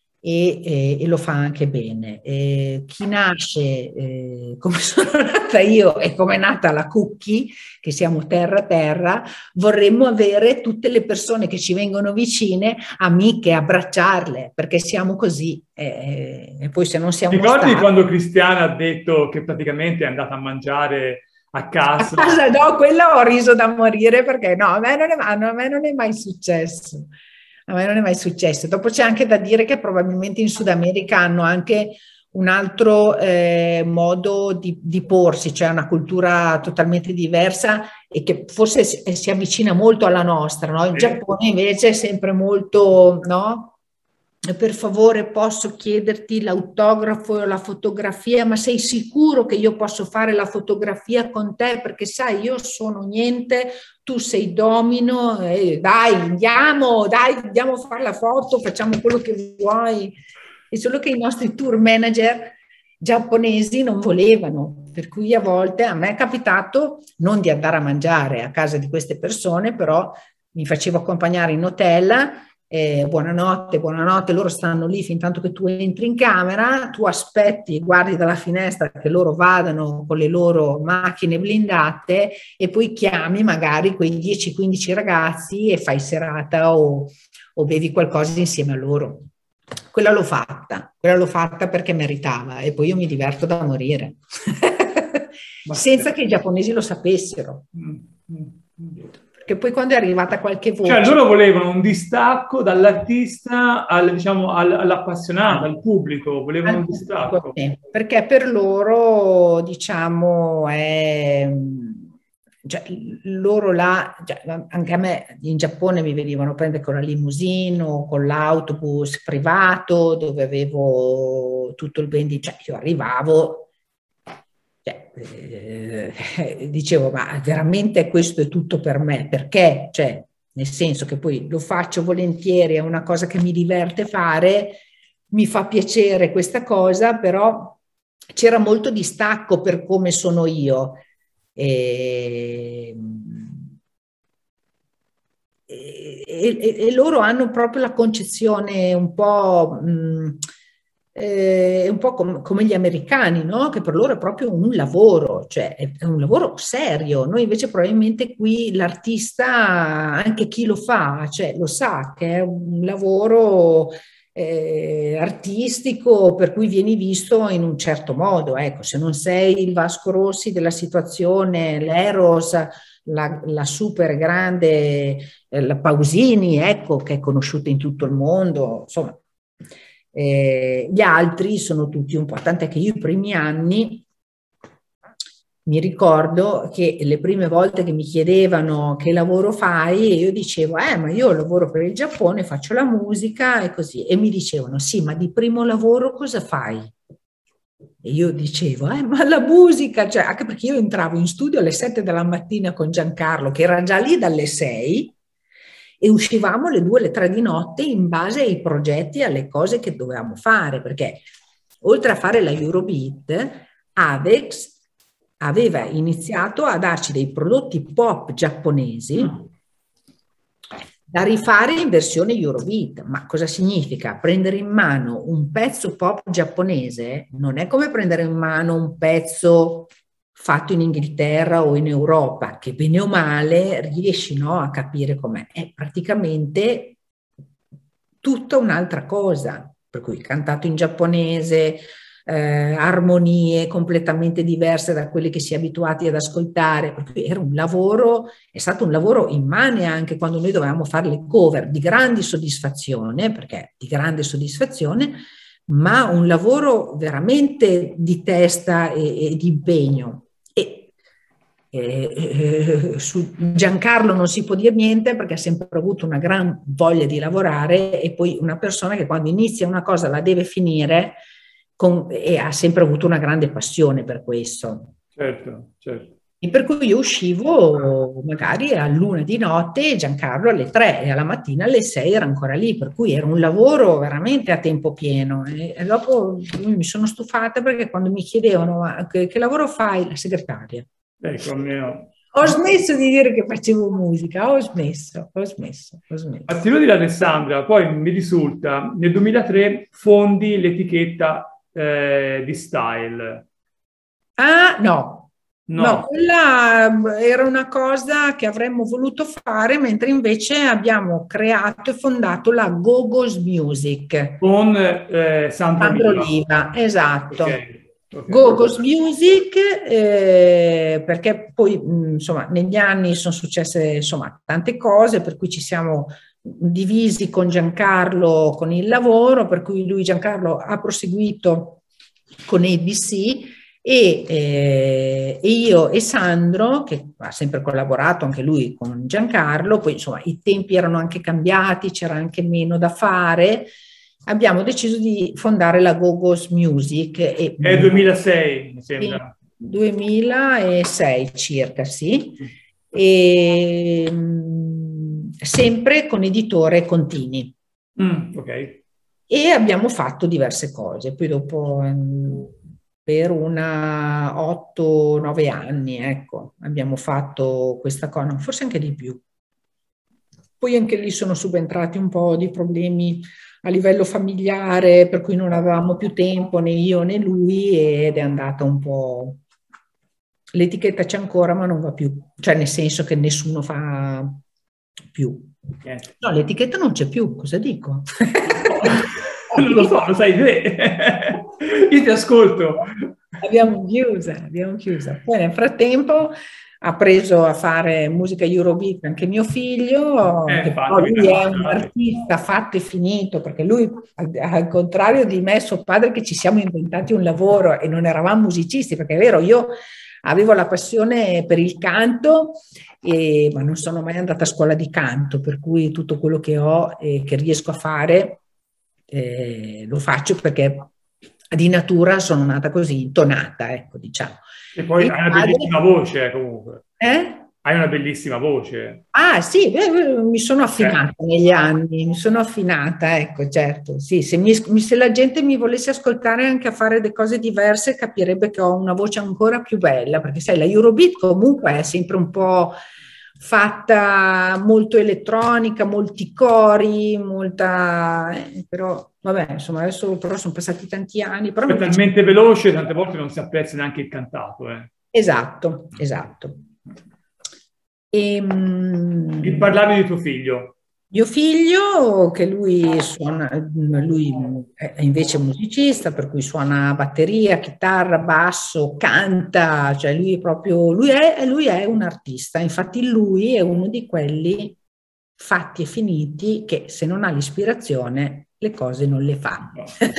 e, e, e lo fa anche bene. E chi nasce eh, come sono nata io e come è nata la Cookie, che siamo terra terra, vorremmo avere tutte le persone che ci vengono vicine, amiche, abbracciarle, perché siamo così. E, e poi se non siamo Ricordi stati... quando Cristiana ha detto che praticamente è andata a mangiare a casa? A casa no, quella ho riso da morire perché no, a me non è, a me non è mai successo. A me non è mai successo. Dopo c'è anche da dire che probabilmente in Sud America hanno anche un altro eh, modo di, di porsi, cioè una cultura totalmente diversa e che forse si, si avvicina molto alla nostra, no? Il Giappone invece è sempre molto, no? Per favore posso chiederti l'autografo o la fotografia, ma sei sicuro che io posso fare la fotografia con te? Perché sai, io sono niente, tu sei domino, eh, dai, andiamo, dai, andiamo a fare la foto, facciamo quello che vuoi. È solo che i nostri tour manager giapponesi non volevano, per cui a volte a me è capitato non di andare a mangiare a casa di queste persone, però mi facevo accompagnare in hotel. Eh, buonanotte, buonanotte, loro stanno lì fin tanto che tu entri in camera, tu aspetti, guardi dalla finestra che loro vadano con le loro macchine blindate e poi chiami magari quei dieci quindici ragazzi e fai serata o, o bevi qualcosa insieme a loro. Quella l'ho fatta, quella l'ho fatta perché meritava e poi io mi diverto da morire, senza che i giapponesi lo sapessero. Perché poi quando è arrivata qualche voce... Cioè loro volevano un distacco dall'artista al, diciamo, al, all'appassionato, al pubblico, volevano al un distacco. pubblico, perché per loro, diciamo, è... Cioè, loro là, cioè, anche a me in Giappone mi venivano a prendere con la limousine o con l'autobus privato dove avevo tutto il ben di... Cioè, io arrivavo... Cioè, eh, dicevo, ma veramente questo è tutto per me? Perché? Cioè, nel senso che poi lo faccio volentieri, è una cosa che mi diverte fare, mi fa piacere questa cosa, però c'era molto distacco per come sono io. E, e, e, e loro hanno proprio la concezione un po'... Mh, Eh, un po' com come gli americani, no? Che per loro è proprio un lavoro, cioè è, è un lavoro serio. Noi invece probabilmente qui l'artista, anche chi lo fa, cioè lo sa che è un lavoro eh, artistico per cui vieni visto in un certo modo. Ecco, se non sei il Vasco Rossi della situazione, l'Eros, la, la super grande, eh, la Pausini, ecco, che è conosciuta in tutto il mondo, insomma. Eh, gli altri sono tutti un po', tant'è che io i primi anni mi ricordo che le prime volte che mi chiedevano che lavoro fai, io dicevo, eh ma io lavoro per il Giappone, faccio la musica e così, e mi dicevano, sì, ma di primo lavoro cosa fai? E io dicevo, eh, ma la musica, cioè, anche perché io entravo in studio alle sette della mattina con Giancarlo, che era già lì dalle sei, e uscivamo alle due, alle tre di notte in base ai progetti e alle cose che dovevamo fare, perché oltre a fare la Eurobeat, Avex aveva iniziato a darci dei prodotti pop giapponesi da rifare in versione Eurobeat. Ma cosa significa? Prendere in mano un pezzo pop giapponese non è come prendere in mano un pezzo fatto in Inghilterra o in Europa, che bene o male riesci, no, a capire com'è. È praticamente tutta un'altra cosa, per cui cantato in giapponese, eh, armonie completamente diverse da quelle che si è abituati ad ascoltare, per cui era un lavoro, è stato un lavoro immane anche quando noi dovevamo fare le cover, di grande soddisfazione, perché di grande soddisfazione, ma un lavoro veramente di testa e, e di impegno. E, e, e, su Giancarlo non si può dire niente perché ha sempre avuto una gran voglia di lavorare, e poi una persona che quando inizia una cosa la deve finire con, e ha sempre avuto una grande passione per questo. Certo, certo. E per cui io uscivo magari all'una di notte e Giancarlo alle tre, e alla mattina alle sei era ancora lì, per cui era un lavoro veramente a tempo pieno. E, e dopo mi sono stufata perché quando mi chiedevano ma che, che lavoro fai? La segretaria. Ecco, almeno. Ho smesso di dire che facevo musica, ho smesso, ho smesso, ho smesso. A tiro di Alessandra, poi mi risulta, nel duemilatré fondi l'etichetta eh, di Style. Ah, no. No. No, quella era una cosa che avremmo voluto fare, mentre invece abbiamo creato e fondato la Gogos Music. Con eh, Sandro, Sandro Oliva. Oliva, esatto. Okay, okay. Gogos Music, eh, perché poi mh, insomma negli anni sono successe insomma tante cose, per cui ci siamo divisi con Giancarlo con il lavoro, per cui lui Giancarlo ha proseguito con A B C. E, eh, e io e Sandro, che ha sempre collaborato anche lui con Giancarlo, poi insomma i tempi erano anche cambiati, c'era anche meno da fare, abbiamo deciso di fondare la Gogos Music. E, è il duemilasei, mi sembra. duemilasei circa, sì. E, mh, sempre con editore Contini. Mm, ok. E abbiamo fatto diverse cose, poi dopo... Mh, per una otto nove anni, ecco, abbiamo fatto questa cosa, forse anche di più. Poi anche lì sono subentrati un po' di problemi a livello familiare, per cui non avevamo più tempo né io né lui, ed è andata un po'... L'etichetta c'è ancora, ma non va più, cioè nel senso che nessuno fa più. No, l'etichetta non c'è più, cosa dico? Non lo so, lo sai te. Io ti ascolto. Abbiamo chiusa, abbiamo chiusa. Poi nel frattempo ha preso a fare musica Eurobeat anche mio figlio, eh, che fatto, però lui è fatto, un artista fatto e finito, perché lui, al, al contrario di me e suo padre, che ci siamo inventati un lavoro e non eravamo musicisti, perché è vero, io avevo la passione per il canto, e, ma non sono mai andata a scuola di canto, per cui tutto quello che ho e che riesco a fare Eh, lo faccio perché di natura sono nata così, intonata, ecco, diciamo. E poi e hai una padre... bellissima voce, comunque. Eh? Hai una bellissima voce. Ah, sì, beh, mi sono affinata eh. negli anni, mi sono affinata, ecco, certo. Sì, se, mi, se la gente mi volesse ascoltare anche a fare delle cose diverse, capirebbe che ho una voce ancora più bella, perché sai, la Eurobeat comunque è sempre un po' fatta molto elettronica, molti cori, molta... Eh, però, vabbè, insomma, adesso però sono passati tanti anni. Però è talmente piace... veloce, tante volte non si apprezza neanche il cantato. Eh. Esatto, esatto. E, e parlavi di tuo figlio? Mio figlio, che lui suona, lui è invece musicista, per cui suona batteria, chitarra, basso, canta, cioè lui è proprio, lui è, lui è un artista, infatti lui è uno di quelli fatti e finiti che se non ha l'ispirazione le cose non le fa.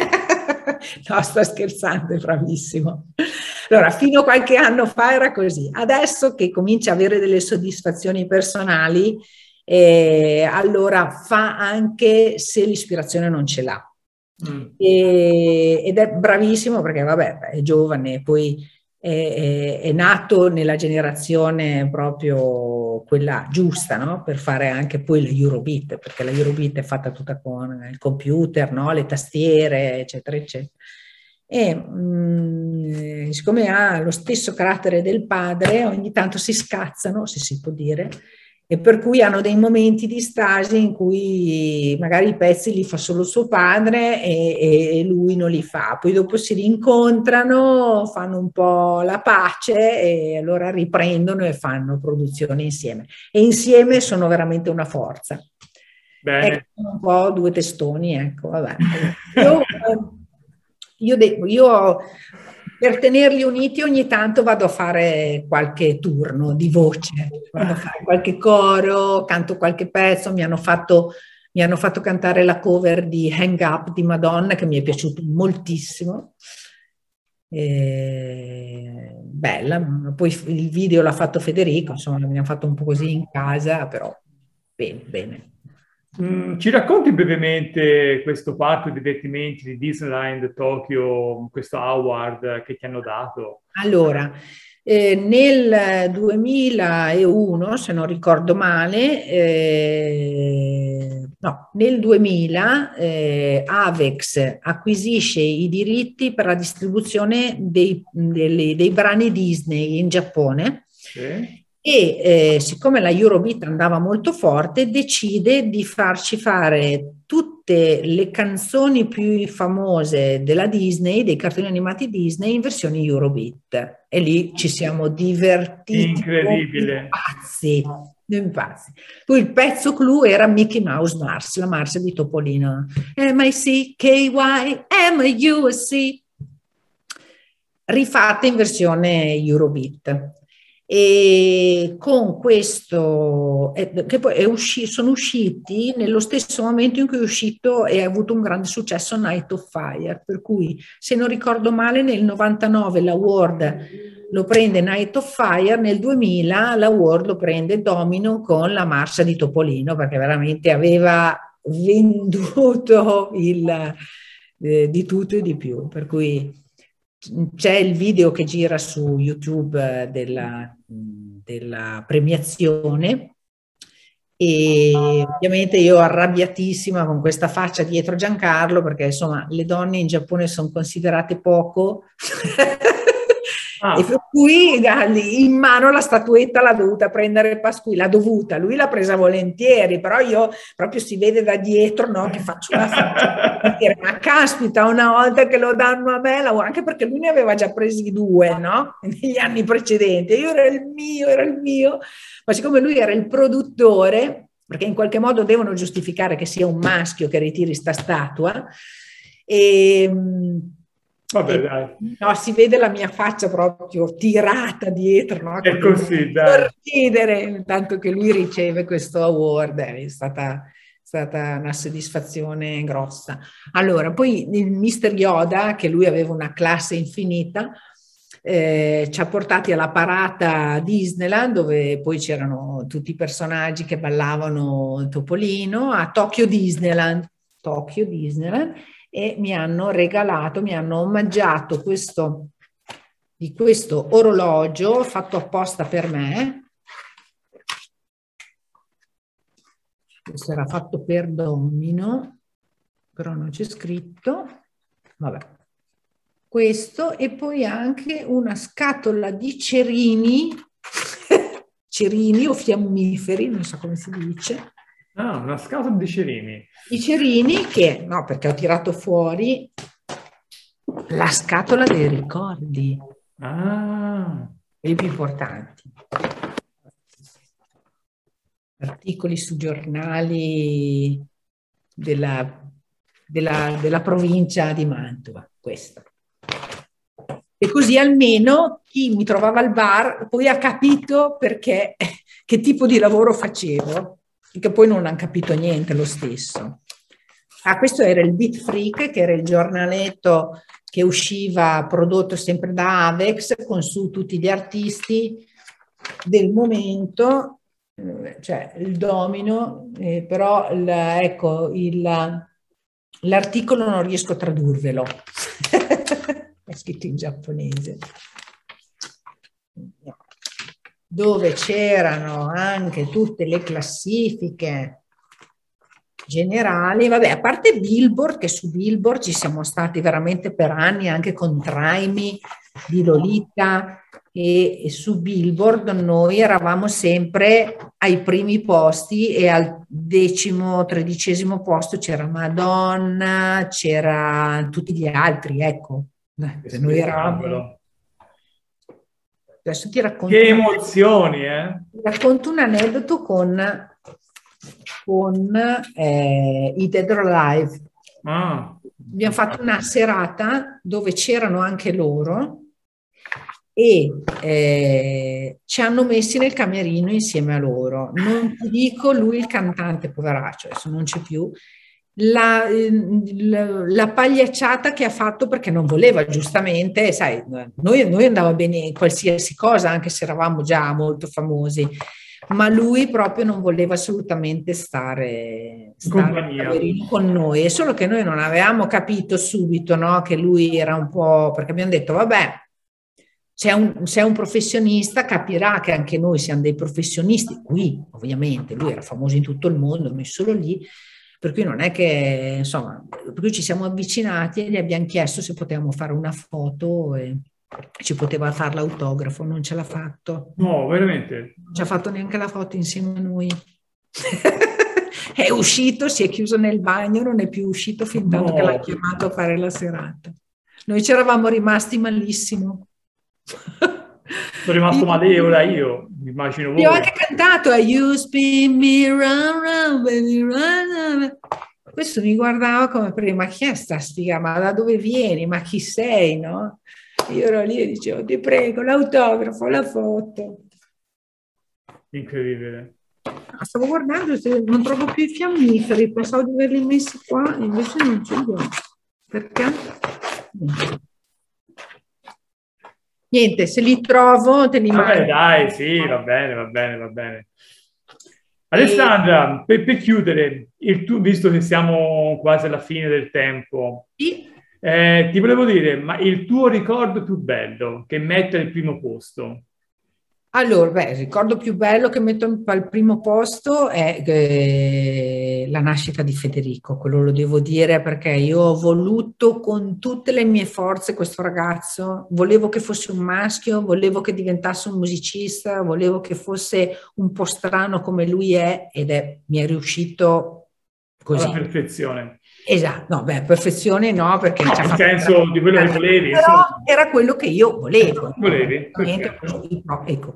No, sto scherzando, è bravissimo. Allora, fino a qualche anno fa era così, adesso che comincia a avere delle soddisfazioni personali, Eh, allora fa anche se l'ispirazione non ce l'ha. Mm. E, ed è bravissimo perché vabbè, è giovane, poi è, è, è nato nella generazione proprio quella giusta, no? Per fare anche poi la Eurobeat, perché la Eurobeat è fatta tutta con il computer, no? Le tastiere, eccetera, eccetera. E mh, siccome ha lo stesso carattere del padre, ogni tanto si scazzano, se si può dire, e per cui hanno dei momenti di stasi in cui magari i pezzi li fa solo suo padre e, e lui non li fa. Poi dopo si rincontrano, fanno un po' la pace e allora riprendono e fanno produzione insieme. E insieme sono veramente una forza. Bene. Ecco, un po' due testoni, ecco, vabbè. Io, io, devo, io per tenerli uniti ogni tanto vado a fare qualche turno di voce, vado a fare qualche coro, canto qualche pezzo, mi hanno fatto, mi hanno fatto cantare la cover di Hang Up di Madonna che mi è piaciuto moltissimo. E... bella, poi il video l'ha fatto Federico, insomma mi ha fatto un po' così in casa, però bene, bene. Mm, ci racconti brevemente questo parco di divertimenti di Disneyland Tokyo, questo award che ti hanno dato? Allora, eh, nel duemilauno, se non ricordo male, eh, no, nel duemila eh, Avex acquisisce i diritti per la distribuzione dei, dei, dei brani Disney in Giappone. Sì. E eh, siccome la Eurobeat andava molto forte, decide di farci fare tutte le canzoni più famose della Disney, dei cartoni animati Disney, in versione Eurobeat. E lì ci siamo divertiti. Incredibile. Pazzi, pazzi. Poi il pezzo clou era Mickey Mouse Mars, la Mars di Topolino. M I C K Y M U S C. Rifatta in versione Eurobeat. E con questo, eh, che poi è usci, sono usciti nello stesso momento in cui è uscito e ha avuto un grande successo Night of Fire, per cui se non ricordo male nel novantanove l'award lo prende Night of Fire, nel duemila l'award lo prende Domino con la marcia di Topolino, perché veramente aveva venduto il, eh, di tutto e di più, per cui c'è il video che gira su YouTube della, della premiazione e ovviamente io arrabbiatissima con questa faccia dietro Giancarlo perché insomma le donne in Giappone sono considerate poco ah. E per cui in mano la statuetta l'ha dovuta prendere Pasquini, l'ha dovuta, lui l'ha presa volentieri, però io proprio si vede da dietro, no, che faccio una faccia per dire, ma caspita, una volta che lo danno a me, anche perché lui ne aveva già presi due, no, negli anni precedenti, io era il mio, era il mio, ma siccome lui era il produttore, perché in qualche modo devono giustificare che sia un maschio che ritiri sta statua, e vabbè, e, dai. No, si vede la mia faccia proprio tirata dietro, no? È così, dai. Per ridere, tanto che lui riceve questo award, è stata, stata una soddisfazione grossa. Allora, poi il mister Yoda, che lui aveva una classe infinita, eh, ci ha portati alla parata Disneyland, dove poi c'erano tutti i personaggi che ballavano Topolino, a Tokyo Disneyland, Tokyo Disneyland, e mi hanno regalato, mi hanno omaggiato questo, di questo orologio fatto apposta per me. Questo era fatto per Domino, però non c'è scritto. Vabbè. Questo e poi anche una scatola di cerini, cerini o fiammiferi, non so come si dice. Ah, una scatola di cerini. I cerini che, no, perché ho tirato fuori la scatola dei ricordi. Ah. I più importanti. Articoli su giornali della, della, della provincia di Mantova, questo. E così almeno chi mi trovava al bar poi ha capito perché, che tipo di lavoro facevo. Che poi non hanno capito niente lo stesso. Ah, questo era il Beat Freak, che era il giornaletto che usciva prodotto sempre da Avex, con su tutti gli artisti del momento, cioè il Domino, eh, però il, ecco, il, l'articolo non riesco a tradurvelo, è scritto in giapponese, dove c'erano anche tutte le classifiche generali, vabbè, a parte Billboard, che su Billboard ci siamo stati veramente per anni anche con Traimi di Lolita, e, e su Billboard noi eravamo sempre ai primi posti e al decimo, tredicesimo posto c'era Madonna, c'era tutti gli altri, ecco. Che Noi eravamo... Adesso ti racconto, che emozioni, eh? ti racconto un aneddoto con, con eh, i Dead or Alive. Ah. Abbiamo fatto una serata dove c'erano anche loro e eh, ci hanno messi nel camerino insieme a loro. Non ti dico, lui il cantante, poveraccio, adesso non c'è più, la, la, la pagliacciata che ha fatto, perché non voleva, giustamente, sai, noi, noi andava bene qualsiasi cosa, anche se eravamo già molto famosi, ma lui proprio non voleva assolutamente stare, stare con noi. È solo che noi non avevamo capito subito, no, che lui era un po', perché abbiamo detto vabbè, se un, se è un professionista capirà che anche noi siamo dei professionisti qui, ovviamente lui era famoso in tutto il mondo, noi solo lì, per cui non è che, insomma, per cui ci siamo avvicinati e gli abbiamo chiesto se potevamo fare una foto e ci poteva fare l'autografo, non ce l'ha fatto. No, veramente? Non ci ha fatto neanche la foto insieme a noi. È uscito, si è chiuso nel bagno, non è più uscito fin tanto no. che l'ha chiamato a fare la serata. Noi ci eravamo rimasti malissimo. Sono rimasto male ora io, immagino voi. Io ho anche cantato You spin me round, round, baby, round. Questo mi guardava come prima, chi è sta sfiga? Ma da dove vieni? Ma chi sei, no? Io ero lì e dicevo, ti prego, l'autografo, la foto. Incredibile. Stavo guardando se non trovo più i fiammiferi, pensavo di averli messi qua, invece non ce li ho. Perché? Niente, se li trovo te li mando. Vabbè, dai, sì, va bene, va bene, va bene. Alessandra, e... per, per chiudere, il tu, visto che siamo quasi alla fine del tempo, sì. eh, ti volevo dire, ma il tuo ricordo più bello che mette al primo posto? Allora, beh, il ricordo più bello che metto al primo posto è eh, la nascita di Federico, quello lo devo dire perché io ho voluto con tutte le mie forze questo ragazzo, volevo che fosse un maschio, volevo che diventasse un musicista, volevo che fosse un po' strano come lui è ed è, mi è riuscito così. Alla perfezione. Esatto, no, beh, perfezione no, perché no, ci ha nel fatto senso di quello che volevi. Però insomma. Era quello che io volevo. Volevi, no, ecco.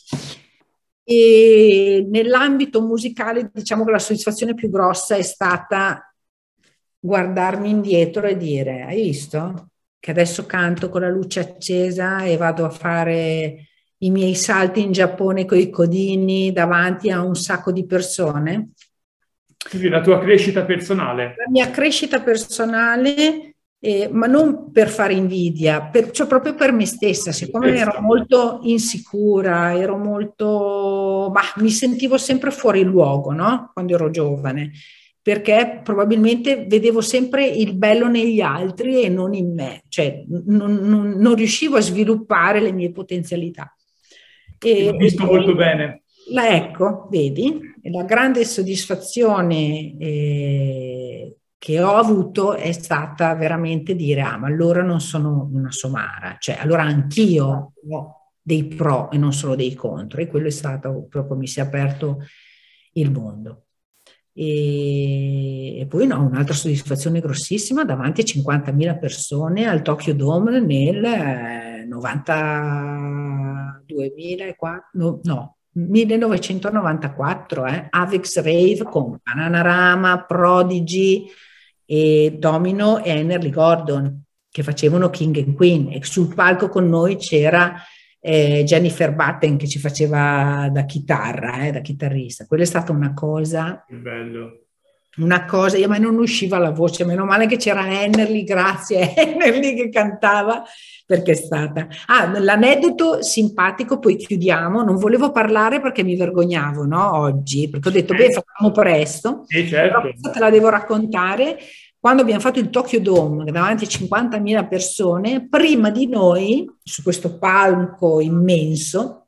E nell'ambito musicale diciamo che la soddisfazione più grossa è stata guardarmi indietro e dire, hai visto? Che adesso canto con la luce accesa e vado a fare i miei salti in Giappone con i codini davanti a un sacco di persone. Quindi la tua crescita personale. La mia crescita personale, eh, ma non per fare invidia, per, cioè proprio per me stessa, siccome ero molto insicura, ero molto, ma mi sentivo sempre fuori luogo, no? Quando ero giovane, perché probabilmente vedevo sempre il bello negli altri e non in me, cioè non, non, non riuscivo a sviluppare le mie potenzialità. E, L'ho visto e, molto bene. La, ecco, vedi, la grande soddisfazione eh, che ho avuto è stata veramente dire, ah, ma allora non sono una somara, cioè allora anch'io ho dei pro e non solo dei contro, e quello è stato, proprio mi si è aperto il mondo. E, e poi no, un'altra soddisfazione grossissima davanti a cinquantamila persone al Tokyo Dome nel eh, novanta duemilaquattro, no, no millenovecentonovantaquattro, eh, Avex Rave con Bananarama, Prodigy e Domino e Enerly Gordon che facevano King and Queen, e sul palco con noi c'era eh, Jennifer Batten che ci faceva da chitarra, eh, da chitarrista. Quella è stata una cosa... Che bello. Una cosa, io, ma non usciva la voce, meno male che c'era Enerly, grazie Enerly che cantava, perché è stata... Ah, l'aneddoto simpatico, poi chiudiamo, non volevo parlare perché mi vergognavo, no, oggi, perché ho detto, beh, facciamo presto, sì, certo. Però te la devo raccontare, quando abbiamo fatto il Tokyo Dome davanti a cinquantamila persone, prima di noi, su questo palco immenso,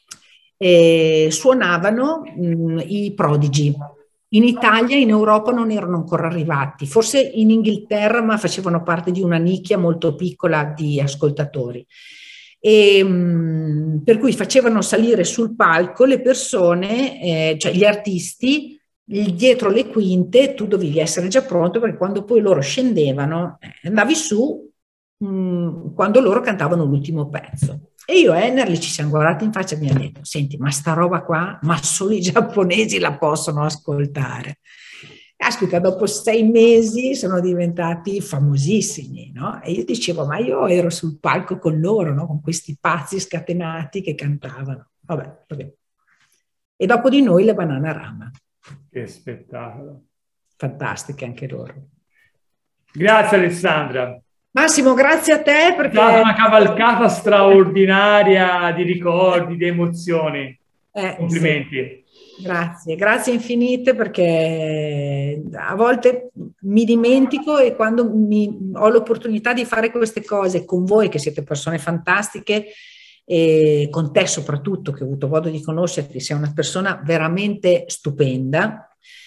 eh, suonavano mh, i Prodigy. In Italia, in Europa non erano ancora arrivati, forse in Inghilterra, ma facevano parte di una nicchia molto piccola di ascoltatori. E, mh, per cui facevano salire sul palco le persone, eh, cioè gli artisti, dietro le quinte. Tu dovevi essere già pronto, perché quando poi loro scendevano, eh, andavi su mh, quando loro cantavano l'ultimo pezzo. E io e Enerly ci siamo guardati in faccia e abbiamo detto: senti, ma sta roba qua, ma solo i giapponesi la possono ascoltare. Aspetta, dopo sei mesi sono diventati famosissimi, no? E io dicevo, ma io ero sul palco con loro, no? Con questi pazzi scatenati che cantavano. Vabbè, vabbè. E dopo di noi le Bananarama. Che spettacolo. Fantastiche anche loro. Grazie Alessandra. Massimo, grazie a te, perché è stata una cavalcata straordinaria di ricordi, di emozioni. Eh, Complimenti. Sì. Grazie, grazie infinite, perché a volte mi dimentico, e quando mi, ho l'opportunità di fare queste cose con voi, che siete persone fantastiche, e con te soprattutto, che ho avuto modo di conoscerti, sei una persona veramente stupenda.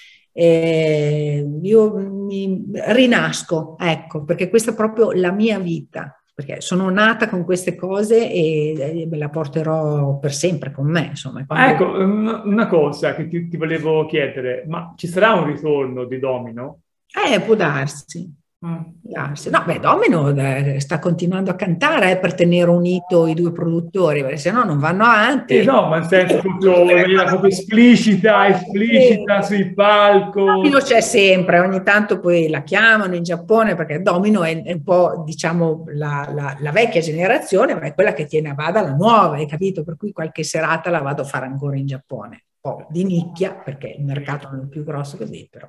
Eh, io mi rinasco, ecco, perché questa è proprio la mia vita, perché sono nata con queste cose e me la porterò per sempre con me, insomma. Quando... Ecco, una cosa che ti, ti volevo chiedere, ma ci sarà un ritorno di Domino? Eh, può darsi. No, beh, Domino sta continuando a cantare eh, per tenere unito i due produttori, perché se no non vanno avanti. Eh no, ma in senso proprio, proprio esplicita, esplicita sì. Sui palco. Domino c'è sempre, ogni tanto poi la chiamano in Giappone, perché Domino è, è un po', diciamo, la, la, la vecchia generazione, ma è quella che tiene a bada la nuova, hai capito? Per cui qualche serata la vado a fare ancora in Giappone, un po' di nicchia, perché il mercato non è più grosso così, però.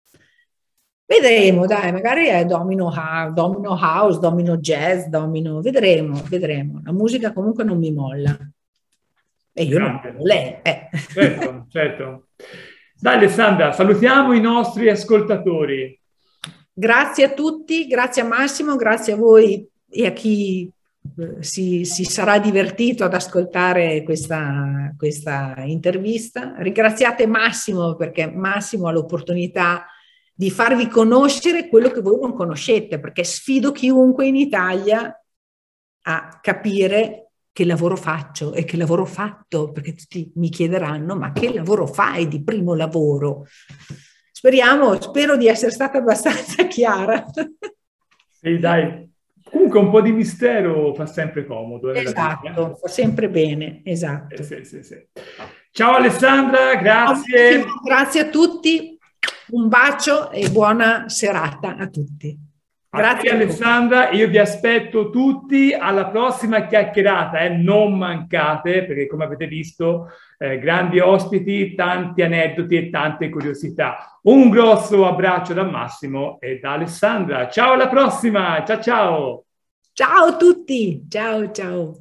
Vedremo, dai, magari è Domino, Domino House, Domino Jazz, Domino, vedremo, vedremo. La musica comunque non mi molla. E io non mollo lei. Eh. Certo, certo. Dai Alessandra, salutiamo i nostri ascoltatori. Grazie a tutti, grazie a Massimo, grazie a voi e a chi si, si sarà divertito ad ascoltare questa, questa intervista. Ringraziate Massimo, perché Massimo ha l'opportunità di farvi conoscere quello che voi non conoscete, perché sfido chiunque in Italia a capire che lavoro faccio e che lavoro ho fatto, perché tutti mi chiederanno: ma che lavoro fai di primo lavoro? Speriamo, spero di essere stata abbastanza chiara. Sì, dai. Comunque un po' di mistero fa sempre comodo. Esatto, fa sempre bene, esatto. Eh, sì, sì, sì. Ciao Alessandra, grazie. Grazie a tutti. Un bacio e buona serata a tutti. Grazie Alessandra, io vi aspetto tutti alla prossima chiacchierata, eh? Non mancate, perché come avete visto, eh, grandi ospiti, tanti aneddoti e tante curiosità. Un grosso abbraccio da Massimo e da Alessandra. Ciao, alla prossima, ciao ciao! Ciao a tutti, ciao ciao!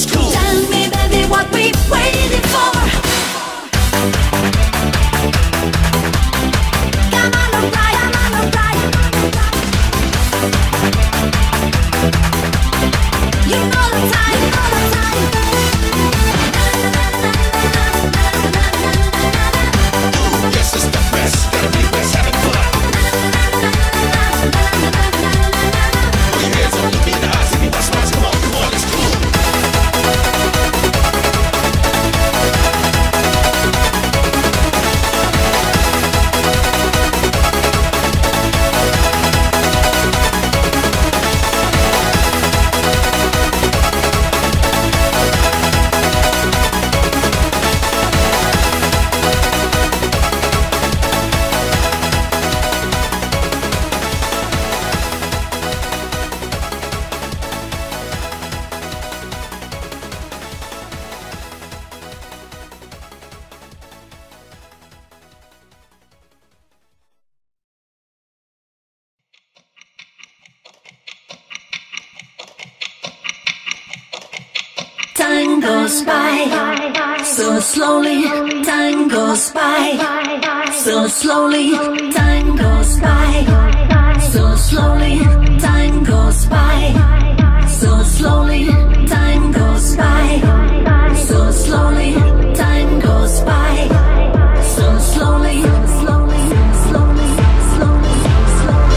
is cool. Tell me, baby, what we waiting for. Come on, alright, come on, alright. You know the time, you know the time. Ooh, yes, it's the best. Gotta be best, having fun. Put your hands up, look me in the eyes, if you want smiles, come on, come on, it's cool. Time goes by so slowly, time goes by so slowly, time goes by so slowly, time goes by so slowly, time goes by so slowly, time goes by so slowly, slowly, slowly, slowly, slowly.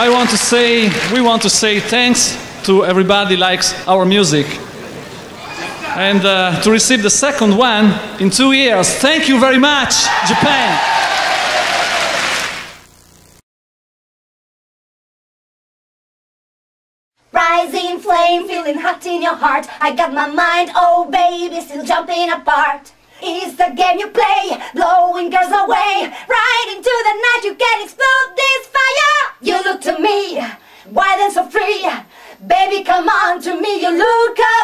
I want to say, we want to say thanks to everybody likes our music. And uh, to receive the second one in two years. Thank you very much, Japan. Rising flame, feeling hot in your heart. I got my mind, oh baby, still jumping apart. It's the game you play, blowing girls away. Right into the night, you can explode this fire. You look to me, wild and so free. Baby, come on to me, you look